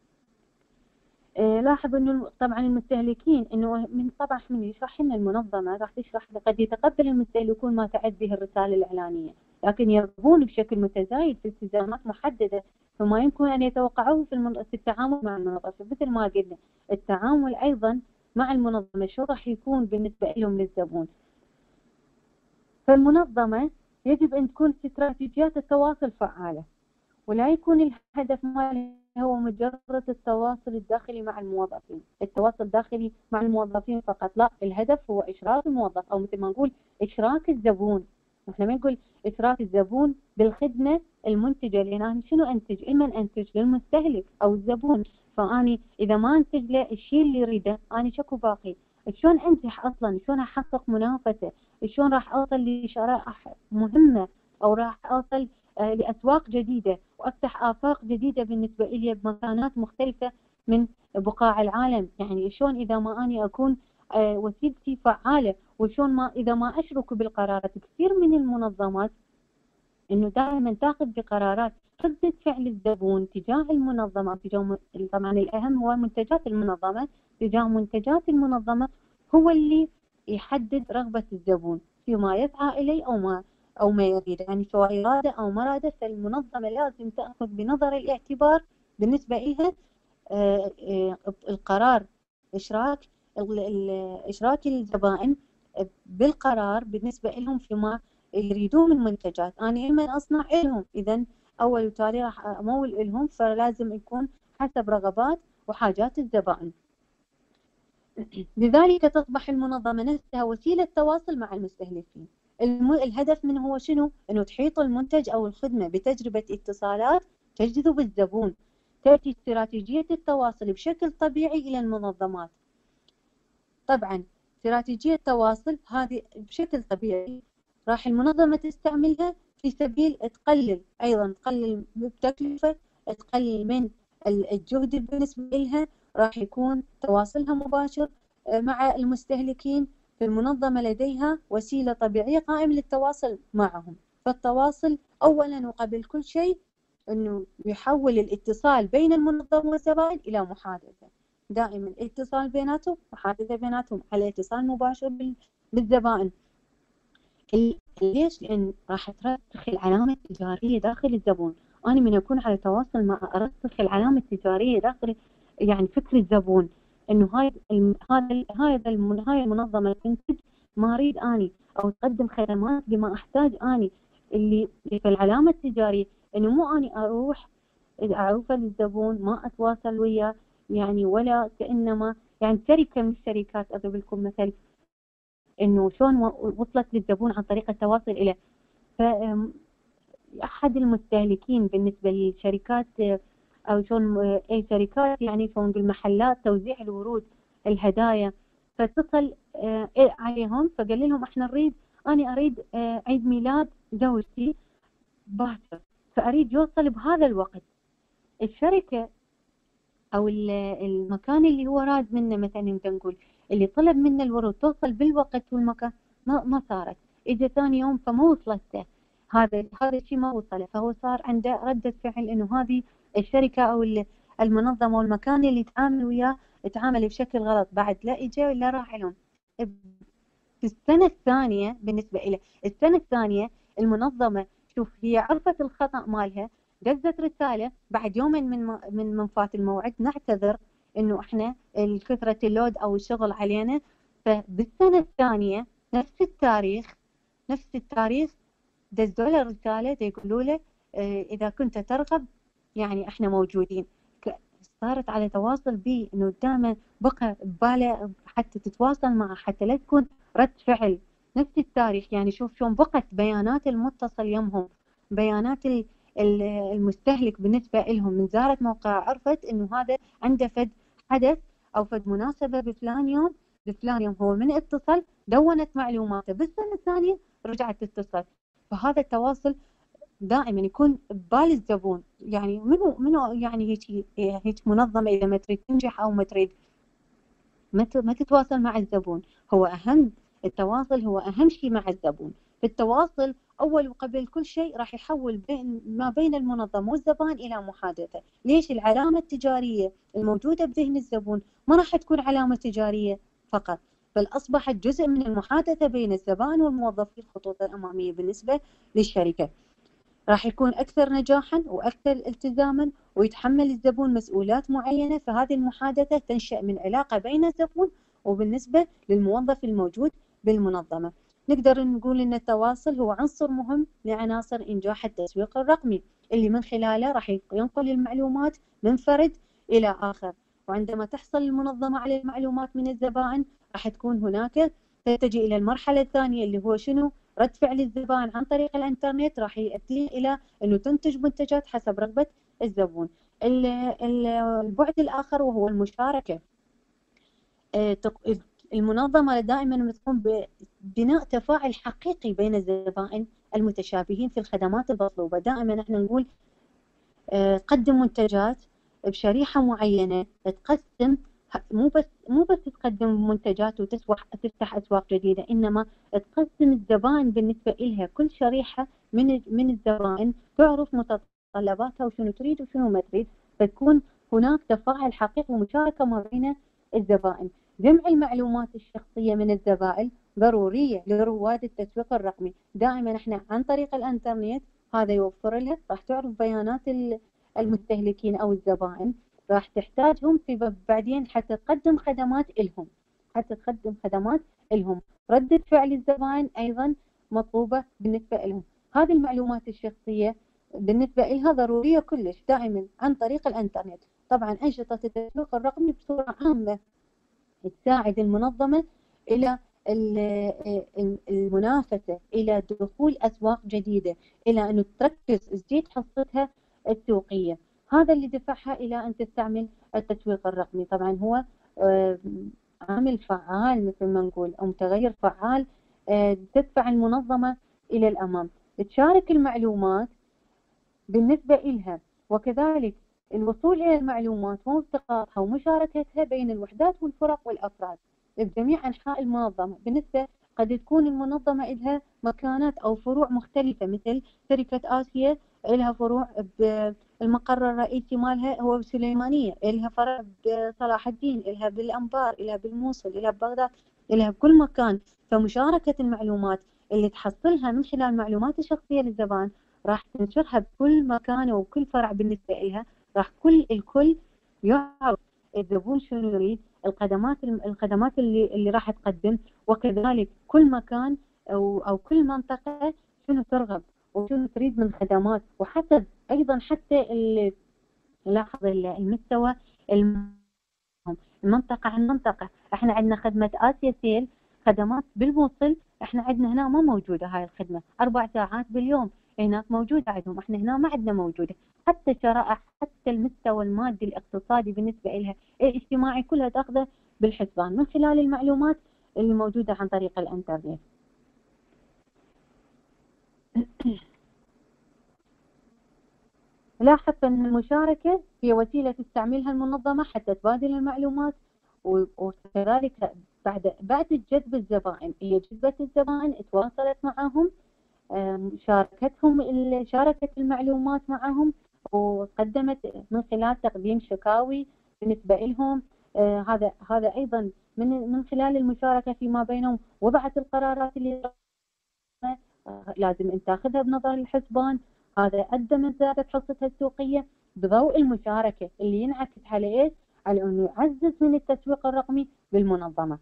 لاحظ انه طبعا المستهلكين انه طبعا من يشرح لنا المنظمه راح تشرح قد يتقبل المستهلكون ما تعد به الرساله الاعلانيه، لكن يرغبون بشكل متزايد في التزامات محددة، فما يمكن أن يتوقعوه في التعامل مع المنظمة. مثل ما قلنا التعامل أيضا مع المنظمة شو راح يكون بالنسبة لهم للزبون. فالمنظمة يجب أن تكون استراتيجيات التواصل فعالة، ولا يكون الهدف مالها هو مجرد التواصل الداخلي مع الموظفين، التواصل الداخلي مع الموظفين فقط، لا، الهدف هو إشراك الموظف، أو مثل ما نقول إشراك الزبون. احنا ما نقول إشراك الزبون بالخدمة المنتجة، لأن أنا شنو أنتج؟ إما أنتج للمستهلك أو الزبون، فأني إذا ما أنتج له الشيء اللي يريده أنا شكو باقي؟ شلون أنجح أصلا؟ شلون أحقق منافسة؟ شلون راح أوصل لشرائح مهمة، أو راح أوصل لأسواق جديدة وأفتح آفاق جديدة بالنسبة لي بمكانات مختلفة من بقاع العالم؟ يعني شلون إذا ما أني أكون وسيلتي فعالة، وشلون ما إذا ما أشرك بالقرارات؟ كثير من المنظمات إنه دائما تاخذ بقرارات ردة فعل الزبون تجاه المنظمة، طبعا الأهم هو منتجات المنظمة، تجاه منتجات المنظمة هو اللي يحدد رغبة الزبون فيما يسعى إليه أو ما يريد، يعني سواء إرادة أو ما إرادة. فالمنظمة لازم تأخذ بنظر الاعتبار بالنسبة لها القرار، إشراك الزبائن بالقرار بالنسبة لهم فيما يريدون من منتجات. أنا إما أصنع لهم، إذا أول وتالي راح أمول لهم، فلازم يكون حسب رغبات وحاجات الزبائن. لذلك تصبح المنظمة نفسها وسيلة تواصل مع المستهلكين. الهدف منه هو شنو؟ أنه تحيط المنتج أو الخدمة بتجربة اتصالات تجذب الزبون. تأتي استراتيجية التواصل بشكل طبيعي إلى المنظمات. طبعا استراتيجية التواصل هذه بشكل طبيعي راح المنظمة تستعملها في سبيل تقلل بالتكلفة، تقلل من الجهد بالنسبة لها، راح يكون تواصلها مباشر مع المستهلكين. في المنظمة لديها وسيلة طبيعية قائمة للتواصل معهم. فالتواصل أولا وقبل كل شيء أنه يحول الاتصال بين المنظمة والزبائن إلى محادثة، دائما اتصال بيناتهم، محادثة بيناتهم، على اتصال مباشر بالزبائن. ليش؟ لأن راح ترسخ العلامة التجارية داخل الزبون. أنا من أكون على تواصل مع أرسخ العلامة التجارية داخل يعني فكر الزبون، إنه هاي المنظمة تنتج ما أريد أني، أو تقدم خدمات بما أحتاج أني، اللي في العلامة التجارية، إنه مو أني أروح أعوفه للزبون ما أتواصل وياه، يعني ولا كأنما يعني شركة من الشركات. أضرب لكم مثل إنه شلون وصلت للزبون عن طريق التواصل إليه. فأحد المستهلكين بالنسبة للشركات، أو شلون أي شركات يعني شلون بالمحلات توزيع الورود الهدايا، فاتصل عليهم فقال لهم احنا أنا أريد عيد ميلاد زوجتي باكر، فأريد يوصل بهذا الوقت. الشركة أو المكان اللي هو راد منه، مثلا نقول اللي طلب منه الورود توصل بالوقت والمكان، ما صارت. اجى ثاني يوم فما وصلته، هذا الشيء ما وصله، فهو صار عنده ردة فعل انه هذه الشركة او المنظمة والمكان اللي تعامل وياه تعامل بشكل غلط. بعد لا اجى ولا راح لهم. في السنة الثانية بالنسبة له، السنة الثانية المنظمة شوف هي عرفت الخطأ مالها، دزت رسالة بعد يومين من فات الموعد، نعتذر انه احنا كثرة اللود او الشغل علينا. فبالسنة الثانية نفس التاريخ دزوا له رسالة يقولوا له اذا كنت ترغب يعني احنا موجودين. صارت على تواصل بيه، انه دائما بقى بباله حتى تتواصل معه، حتى لا تكون رد فعل نفس التاريخ. يعني شوف شلون بقت بيانات المتصل يمهم، بيانات المستهلك بالنسبة لهم، من زارت موقع عرفت انه هذا عنده فد حدث او فد مناسبة بفلان يوم هو من اتصل دونت معلوماته، بالسنة الثانية رجعت تتصل. فهذا التواصل دائما يكون ببال الزبون. يعني منو يعني هيك منظمة اذا ما تريد تنجح او ما تريد ما تتواصل مع الزبون. هو التواصل هو أهم شيء مع الزبون. في التواصل أول وقبل كل شيء راح يحول ما بين المنظمة والزبائن إلى محادثة. ليش؟ العلامة التجارية الموجودة بذهن الزبون ما راح تكون علامة تجارية فقط، بل أصبحت جزء من المحادثة بين الزبائن والموظفين الخطوط الأمامية بالنسبة للشركة. راح يكون أكثر نجاحا وأكثر التزاما، ويتحمل الزبون مسؤوليات معينة. فهذه المحادثة تنشأ من علاقة بين الزبون وبالنسبة للموظف الموجود بالمنظمة. نقدر نقول أن التواصل هو عنصر مهم لعناصر إنجاح التسويق الرقمي، اللي من خلاله راح ينقل المعلومات من فرد إلى آخر. وعندما تحصل المنظمة على المعلومات من الزبائن راح تكون هناك تتجه إلى المرحلة الثانية اللي هو شنو؟ رد فعل الزبائن عن طريق الانترنت راح يؤدي الى انه تنتج منتجات حسب رغبه الزبون. البعد الاخر وهو المشاركه. المنظمه دائما تقوم ببناء تفاعل حقيقي بين الزبائن المتشابهين في الخدمات المطلوبه. دائما احنا نقول قدم منتجات بشريحه معينه، تقسم، مو بس تقدم منتجات وتفتح اسواق جديده، انما تقسم الزبائن بالنسبه لها. كل شريحه من الزبائن تعرف متطلباتها وشنو تريد وشنو ما تريد، فتكون هناك تفاعل حقيقي ومشاركه ما بين الزبائن. جمع المعلومات الشخصيه من الزبائن ضروريه لرواد التسويق الرقمي. دائما احنا عن طريق الانترنت هذا يوفر لها، راح تعرف بيانات المستهلكين او الزبائن، راح تحتاجهم في بعدين حتى تقدم خدمات لهم. ردة فعل الزبائن أيضا مطلوبة بالنسبة لهم. هذه المعلومات الشخصية بالنسبة لها ضرورية كلش دائما عن طريق الانترنت. طبعا أنشطة التسويق الرقمي بصورة عامة تساعد المنظمة إلى المنافسة، إلى دخول أسواق جديدة، إلى أن تركز تزيد حصتها السوقية. هذا اللي دفعها إلى أن تستعمل التسويق الرقمي. طبعا هو عامل فعال مثل ما نقول، أو متغير فعال تدفع المنظمة إلى الأمام. تشارك المعلومات بالنسبة إلها، وكذلك الوصول إلى المعلومات والتقاطها ومشاركتها بين الوحدات والفرق والأفراد بجميع أنحاء المنظمة. بالنسبة قد تكون المنظمة لها مكانات أو فروع مختلفة، مثل شركة آسيا لها فروع المقر الرئيسي مالها هو بسليمانية، لها فرع بصلاح الدين، لها بالأنبار، لها بالموصل، لها ببغداد، لها بكل مكان. فمشاركة المعلومات اللي تحصلها من خلال معلومات الشخصية للزبائن راح تنشرها بكل مكان وبكل فرع بالنسبة لها. راح الكل يعرف الزبون شنو يريد، الخدمات اللي راح تقدم، وكذلك كل مكان أو كل منطقة شنو ترغب وشنو تريد من خدمات، وحسب أيضا حتى لاحظ المستوى المنطقة عن منطقة. احنا عندنا خدمة آسيا سيل خدمات بالموصل، احنا عندنا هنا ما موجودة هاي الخدمة 4 ساعات باليوم، هناك موجودة عندهم، احنا هنا ما عندنا موجودة. حتى الشرائح، حتى المستوى المادي الاقتصادي بالنسبة لها الاجتماعي كلها تاخذه بالحسبان من خلال المعلومات اللي موجودة عن طريق الانترنت. لاحظ أن المشاركة هي وسيلة تستعملها المنظمة حتى تبادل المعلومات، وكذلك بعد جذب الزبائن، هي جذبت الزبائن، تواصلت معهم، شاركت المعلومات معهم، وقدمت من خلال تقديم شكاوي بالنسبة لهم. هذا أيضا من خلال المشاركة فيما بينهم، وضعت القرارات اللي لازم أن تاخذها بنظر الحسبان. هذا أدى من زيادة حصتها السوقية بضوء المشاركة اللي ينعكس على إيش؟ على أنه يعزز من التسويق الرقمي بالمنظمة.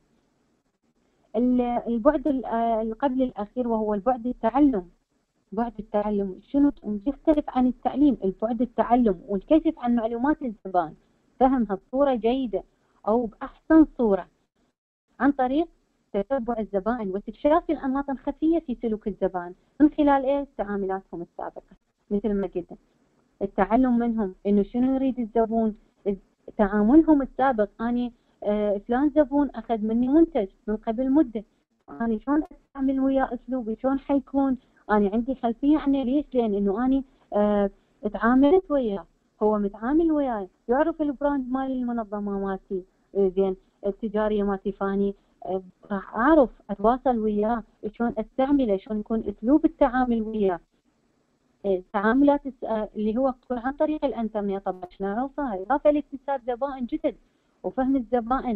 البعد قبل الأخير وهو البعد التعلم. بعد التعلم شنو يختلف عن التعليم؟ البعد التعلم والكشف عن معلومات الزبائن، فهمها بصورة جيدة أو بأحسن صورة عن طريق تتبع الزبائن واستكشاف الأنماط الخفية في سلوك الزبائن من خلال إيه؟ تعاملاتهم السابقة. مثل ما قلنا التعلم منهم إنه شنو يريد الزبون، تعاملهم السابق. أنا فلان زبون أخذ مني منتج من قبل مدة، أنا شلون أتعامل وياه، أسلوبي شلون حيكون، أنا عندي خلفية عنه. ليش؟ لأن إنه أنا تعاملت وياه، هو متعامل وياي، يعرف البراند مال المنظمة مالتي زين التجارية مالتي، فاني راح أعرف أتواصل وياه، شلون أستعمله، شلون يكون أسلوب التعامل وياه. التعاملات اللي هو تكون عن طريق الانترنت طبعا احنا نعرفها، اضافه لاكتساب زبائن جدد وفهم الزبائن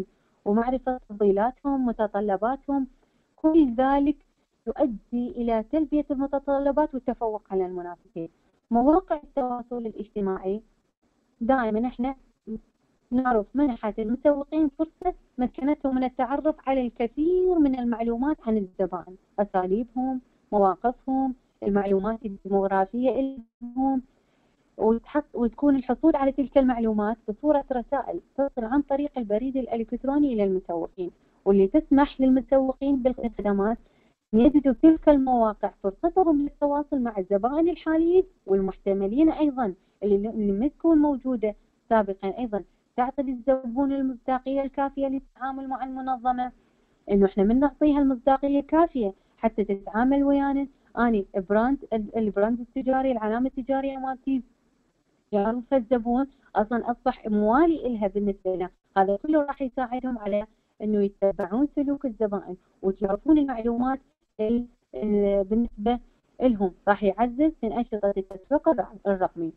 ومعرفة تفضيلاتهم، متطلباتهم، كل ذلك يؤدي إلى تلبية المتطلبات والتفوق على المنافسين. مواقع التواصل الاجتماعي دائما احنا نعرف منحت المسوقين فرصة مكنتهم من التعرف على الكثير من المعلومات عن الزبائن، أساليبهم، مواقفهم، المعلومات الديموغرافية لهم، وتكون الحصول على تلك المعلومات بصورة رسائل تصل عن طريق البريد الإلكتروني إلى المسوقين، واللي تسمح للمسوقين بالخدمات يجدوا تلك المواقع فرصتهم للتواصل مع الزبائن الحاليين والمحتملين أيضا اللي ما تكون موجودة سابقا. أيضا تعطي للزبون المصداقية الكافية للتعامل مع المنظمة، إنه إحنا من نعطيها المصداقية الكافية حتى تتعامل ويانا. أنا البراند التجاري، العلامة التجارية مالتي يعرفها الزبون، أصلا أصبح موالي إلها بالنسبة له. هذا كله راح يساعدهم على إنه يتبعون سلوك الزبائن ويعرفون المعلومات بالنسبة لهم، راح يعزز من أنشطة التسويق الرقمي.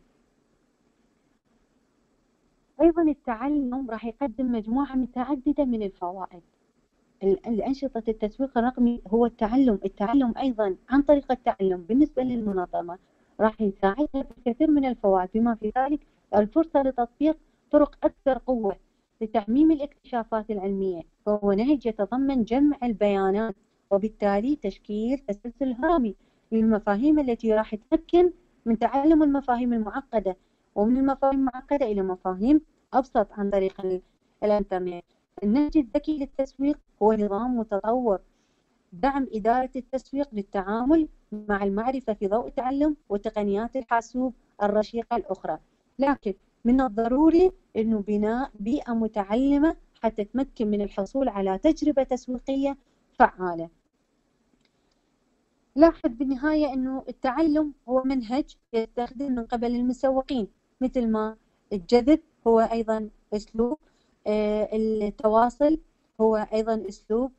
أيضا التعلم راح يقدم مجموعة متعددة من الفوائد. الأنشطة التسويق الرقمي هو التعلم أيضا عن طريق التعلم بالنسبة للمنظمة راح يساعدها بكثير من الفوائد، بما في ذلك الفرصة لتطبيق طرق أكثر قوة لتعميم الاكتشافات العلمية، فهو نهج يتضمن جمع البيانات وبالتالي تشكيل تسلسل هرمي للمفاهيم التي راح تمكن من تعلم المفاهيم المعقدة، ومن المفاهيم المعقدة إلى مفاهيم أبسط عن طريق الإنترنت. النهج الذكي للتسويق هو نظام متطور دعم إدارة التسويق للتعامل مع المعرفة في ضوء التعلم وتقنيات الحاسوب الرشيقة الأخرى، لكن من الضروري أنه بناء بيئة متعلمة حتى تمكن من الحصول على تجربة تسويقية فعالة. لاحظ بالنهاية أنه التعلم هو منهج يستخدم من قبل المسوقين، مثل ما الجذب هو أيضا أسلوب، التواصل هو أيضا أسلوب،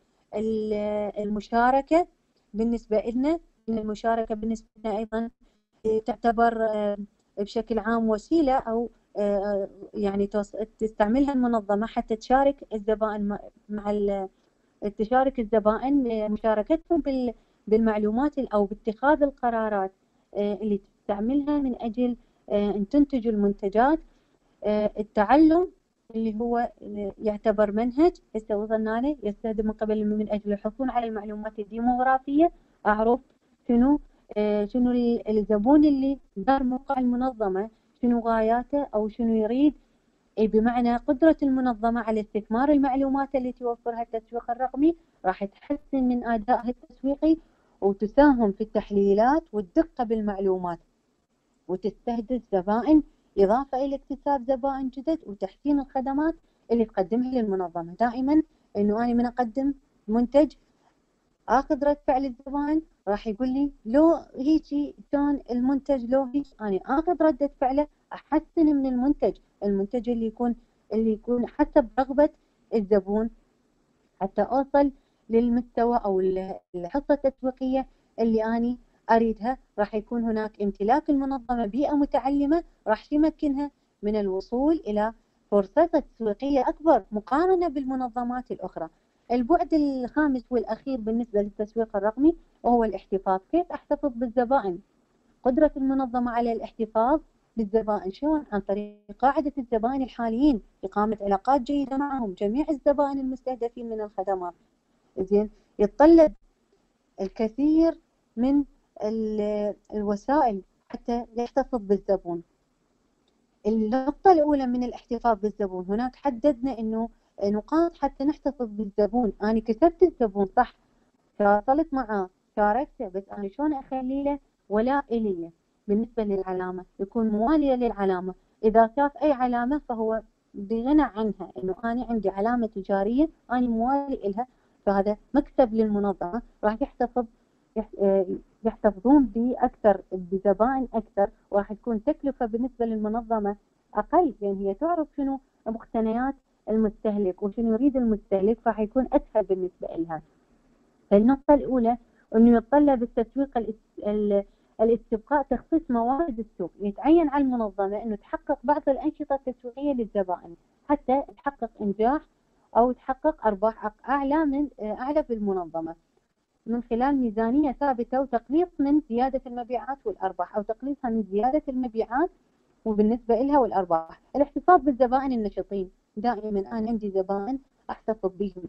المشاركة بالنسبة لنا، المشاركة بالنسبة لنا أيضا تعتبر بشكل عام وسيلة أو يعني تستعملها المنظمة حتى تشارك الزبائن تشارك الزبائن مشاركتهم بالمعلومات أو باتخاذ القرارات اللي تستعملها من أجل أن تنتج المنتجات. التعلم اللي هو يعتبر منهج هسه وصلنا له يستخدم من قبل من أجل الحصول على المعلومات الديموغرافية، أعرف شنو الزبون اللي دار موقع المنظمة شنو غاياته أو شنو يريد، بمعنى قدرة المنظمة على استثمار المعلومات التي توفرها التسويق الرقمي راح تحسن من أدائها التسويقي وتساهم في التحليلات والدقة بالمعلومات وتستهدف زبائن، إضافة إلى اكتساب زبائن جدد وتحسين الخدمات اللي تقدمها للمنظمة. دائما إنه أنا من أقدم منتج آخذ رد فعل الزبائن راح يقول لي لو هيجي كان المنتج، لو هيك أنا آخذ ردة فعله أحسن من المنتج اللي يكون حسب رغبة الزبون حتى أوصل للمستوى أو الحصة التسويقية اللي أنا أريدها. راح يكون هناك امتلاك المنظمة بيئة متعلمة راح يمكنها من الوصول إلى فرصة تسويقية أكبر مقارنة بالمنظمات الأخرى. البعد الخامس والأخير بالنسبة للتسويق الرقمي وهو الاحتفاظ. كيف أحتفظ بالزبائن؟ قدرة المنظمة على الاحتفاظ بالزبائن شلون؟ عن طريق قاعدة الزبائن الحاليين، إقامة علاقات جيدة معهم، جميع الزبائن المستهدفين من الخدمات. زين، يتطلب الكثير من الوسائل حتى يحتفظ بالزبون. النقطة الأولى من الاحتفاظ بالزبون، هناك حددنا إنه نقاط حتى نحتفظ بالزبون. أنا كسبت الزبون صح، تواصلت معاه، شاركته، بس أنا شلون أخلي له ولاء إلي؟ بالنسبة للعلامة يكون موالية للعلامة، إذا شاف أي علامة فهو بغنى عنها، إنه أنا عندي علامة تجارية أنا موالي إلها، فهذا مكسب للمنظمة. راح يحتفظون بأكثر بزبائن أكثر، وراح تكون تكلفة بالنسبة للمنظمة أقل، لأن هي تعرف شنو مقتنيات المستهلك وشنو يريد المستهلك، فراح يكون أسهل بالنسبة لها. النقطة الأولى أنه يتطلب التسويق الاستبقاء تخصيص موارد السوق. يتعين على المنظمة أنه تحقق بعض الأنشطة التسويقية للزبائن حتى تحقق إنجاح أو تحقق أرباح أعلى في المنظمة من خلال ميزانية ثابتة وتقليص من زيادة المبيعات والأرباح، أو تقليصها من زيادة المبيعات وبالنسبة إلها والأرباح. الاحتفاظ بالزبائن النشطين، دائما أنا عندي زبائن أحتفظ بهم.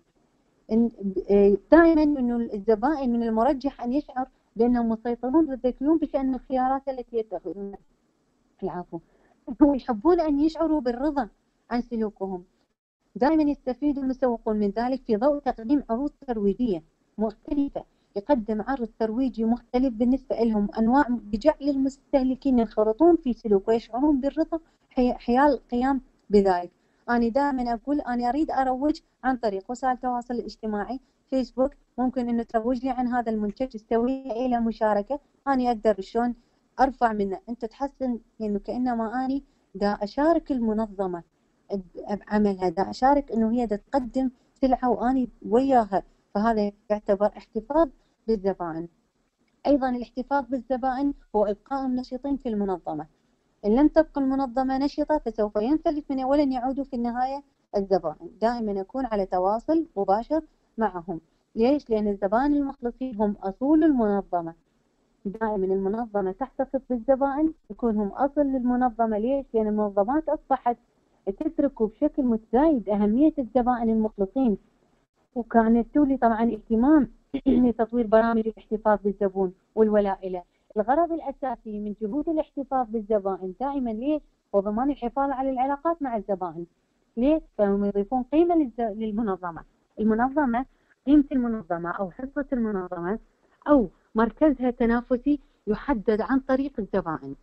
دائما أنه الزبائن من المرجح أن يشعر بأنهم مسيطرون وذكيون بشأن الخيارات التي يتخذونها. العفو. ويحبون أن يشعروا بالرضا عن سلوكهم. دائما يستفيد المسوقون من ذلك في ضوء تقديم عروض ترويجية مختلفة. يقدم عرض ترويجي مختلف بالنسبة لهم، أنواع بجعل المستهلكين ينخرطون في سلوك ويشعرون بالرضا حيال القيام بذلك. أنا دائما أقول أنا أريد أروج عن طريق وسائل التواصل الاجتماعي، فيسبوك، ممكن أنه تروج لي عن هذا المنتج، تسوي إلى مشاركة، أنا أقدر شلون أرفع منه. أنت تحسن إنه كأنما أنا دا أشارك المنظمة بعملها، دا أشارك إنه هي دا تقدم سلعة وأنا وياها، فهذا يعتبر احتفاظ بالزبائن. أيضا الاحتفاظ بالزبائن هو إبقائهم نشيطين في المنظمة. إن لم تبقى المنظمة نشطة فسوف ينفلت منها ولن يعودوا في النهاية الزبائن. دائما أكون على تواصل مباشر معهم. ليش؟ لأن الزبائن المخلصين هم أصول المنظمة. دائما المنظمة تحتفظ بالزبائن، يكون هم أصل للمنظمة. ليش؟ لأن المنظمات أصبحت تدرك بشكل متزايد أهمية الزبائن المخلصين، وكانت تولي طبعا اهتمام لتطوير برامج الاحتفاظ بالزبون والولاء له. الغرض الأساسي من جهود الاحتفاظ بالزبائن دائما ليش؟ وضمان الحفاظ على العلاقات مع الزبائن. ليش؟ فهم يضيفون قيمة للمنظمة. المنظمة، قيمة المنظمة أو حصة المنظمة أو مركزها التنافسي يحدد عن طريق الزبائن.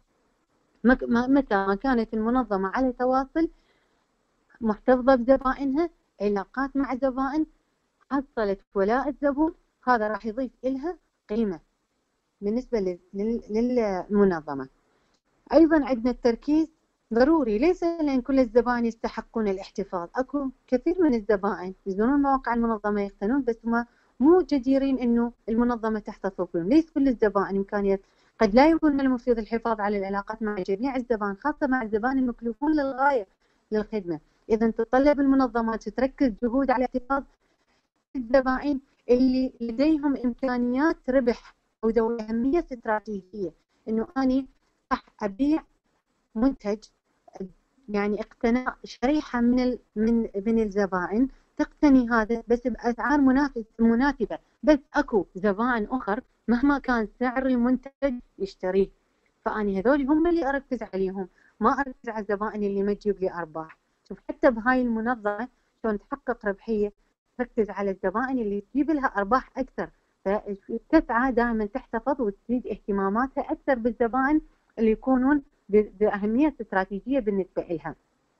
متى ما كانت المنظمة على تواصل، محتفظة بزبائنها، علاقات مع زبائن، حصلت ولاء الزبون، هذا راح يضيف إلها قيمة بالنسبة للمنظمة. أيضا عندنا التركيز ضروري، ليس لأن كل الزبائن يستحقون الاحتفاظ. أكو كثير من الزبائن يزورون مواقع المنظمة يقتنون، بس ما مو جديرين إنه المنظمة تحتفظ بهم. ليس كل الزبائن إمكانية، قد لا يكون من المفيد الحفاظ على العلاقات مع جميع الزبائن، خاصة مع الزبائن المكلفون للغاية للخدمة. إذا تتطلب المنظمات تركز جهود على احتفاظ الزبائن اللي لديهم إمكانيات ربح أو ذوي أهمية استراتيجية. إنه أنا راح أبيع منتج، يعني اقتناء شريحة من الزبائن تقتني هذا بس بأسعار مناسبة، بس أكو زبائن أخر مهما كان سعر المنتج يشتريه. فأنا هذول هم اللي أركز عليهم، ما أركز على الزبائن اللي ما تجيب لي أرباح. شوف حتى بهاي المنظمة شلون تحقق ربحية، تركز على الزبائن اللي تجيب لها أرباح أكثر، فتسعى دائما تحتفظ وتزيد اهتماماتها أكثر بالزبائن اللي يكونون بأهمية استراتيجية بالنسبة لها.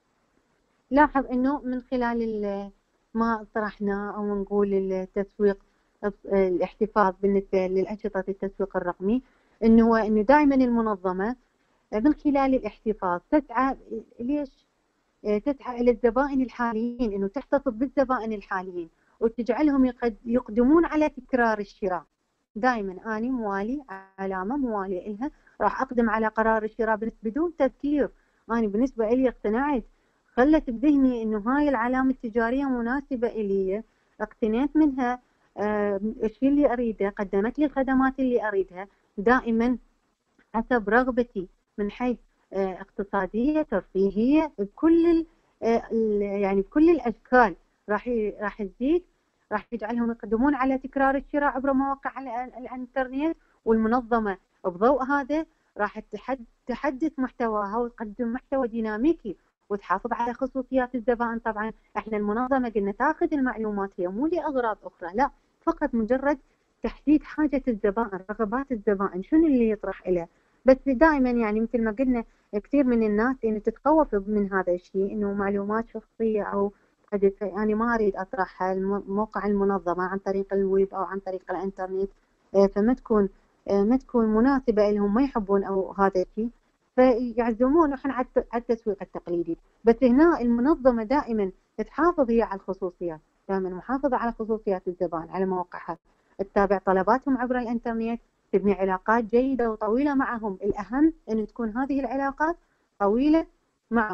لاحظ أنه من خلال ما طرحنا أو نقول التسويق، الاحتفاظ بالنسبة للأنشطة التسويق الرقمي، أنه دائما المنظمة من خلال الاحتفاظ تسعى ليش؟ تسعى إلى الزبائن الحاليين، أنه تحتفظ بالزبائن الحاليين وتجعلهم يقدمون على تكرار الشراء. دائما أنا موالي علامة موالية إلها، راح أقدم على قرار الشراء بدون تذكير. أنا بالنسبة لي اقتنعت، خلت بذهني إنه هاي العلامة التجارية مناسبة إلي، اقتنيت منها الشيء اللي أريده، قدمت لي الخدمات اللي أريدها، دائما حسب رغبتي من حيث اقتصادية ترفيهية، بكل يعني بكل الأشكال راح تزيد، راح يجعلهم يقدمون على تكرار الشراء عبر مواقع الانترنت. والمنظمة بضوء هذا راح تحدث محتواها وتقدم محتوى ديناميكي وتحافظ على خصوصيات الزبائن. طبعا احنا المنظمة قلنا تاخذ المعلومات هي مو لأغراض أخرى، لا، فقط مجرد تحديد حاجة الزبائن، رغبات الزبائن، شنو اللي يطرح له. بس دائما يعني مثل ما قلنا كثير من الناس انه تتخوف من هذا الشيء، انه معلومات شخصية او يعني ما اريد اطرحها موقع المنظمة عن طريق الويب او عن طريق الانترنت، فما تكون ما تكون مناسبة لهم، ما يحبون او هذا الشيء، فيعزمون احنا على التسويق التقليدي. بس هنا المنظمة دائما تحافظ هي على الخصوصيات، دائما محافظة على خصوصيات الزبائن على مواقعها، تتابع طلباتهم عبر الانترنت، تبني علاقات جيدة وطويلة معهم. الأهم أن تكون هذه العلاقات طويلة معهم،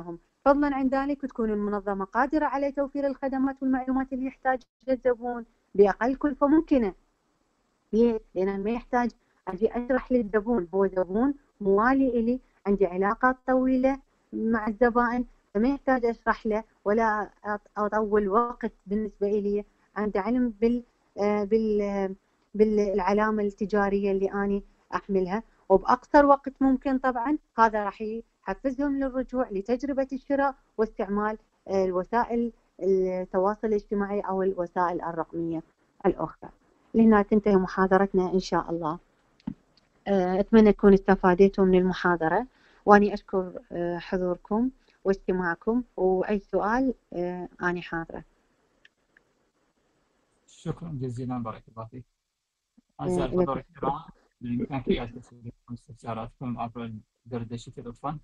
فضلا عن ذلك تكون المنظمة قادرة على توفير الخدمات والمعلومات اللي يحتاجها الزبون بأقل كلفة ممكنة. ليه؟ لأن ما يحتاج أجي أشرح للزبون، هو زبون موالي إلي، عندي علاقات طويلة مع الزبائن، فما يحتاج أشرح له ولا أطول وقت بالنسبة إلي. عندي علم بال بالعلامة التجارية اللي أنا أحملها، وبأقصر وقت ممكن. طبعا هذا راح يحفزهم للرجوع لتجربة الشراء واستعمال الوسائل التواصل الاجتماعي أو الوسائل الرقمية الأخرى. لهنا تنتهي محاضرتنا إن شاء الله. أتمنى تكون استفادتوا من المحاضرة، وأني أشكر حضوركم واستماعكم، وأي سؤال أنا حاضرة. شكرا جزيلا، بارك الله فيك. أعزائي الحضور لكم. الكرام، بإمكانكم إعادة استفساراتكم عبر دردشة الأطفال.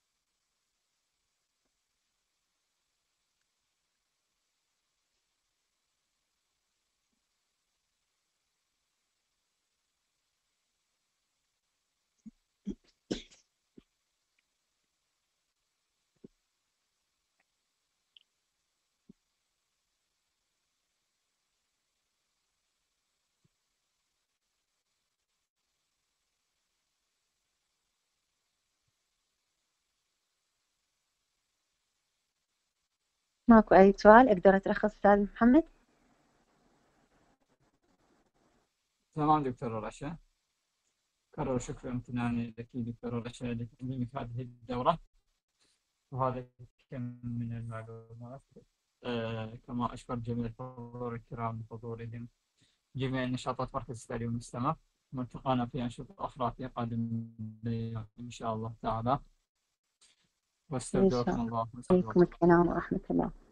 ماكو أي سؤال أقدر أترخص أستاذ محمد؟ تمام دكتور رشا، كرر شكر امتناني لك دكتور رشا لتقديمك هذه الدورة وهذا كم من المعلومات. كما أشكر جميع الحضور الكرام بحضورهم. جميع النشاطات مركز التعليم المستمر، ملتقانا في أنشطة أخرى في قادم إن شاء الله تعالى، إن شاء واستودعكم الله. الله عليكم السلام ورحمة الله.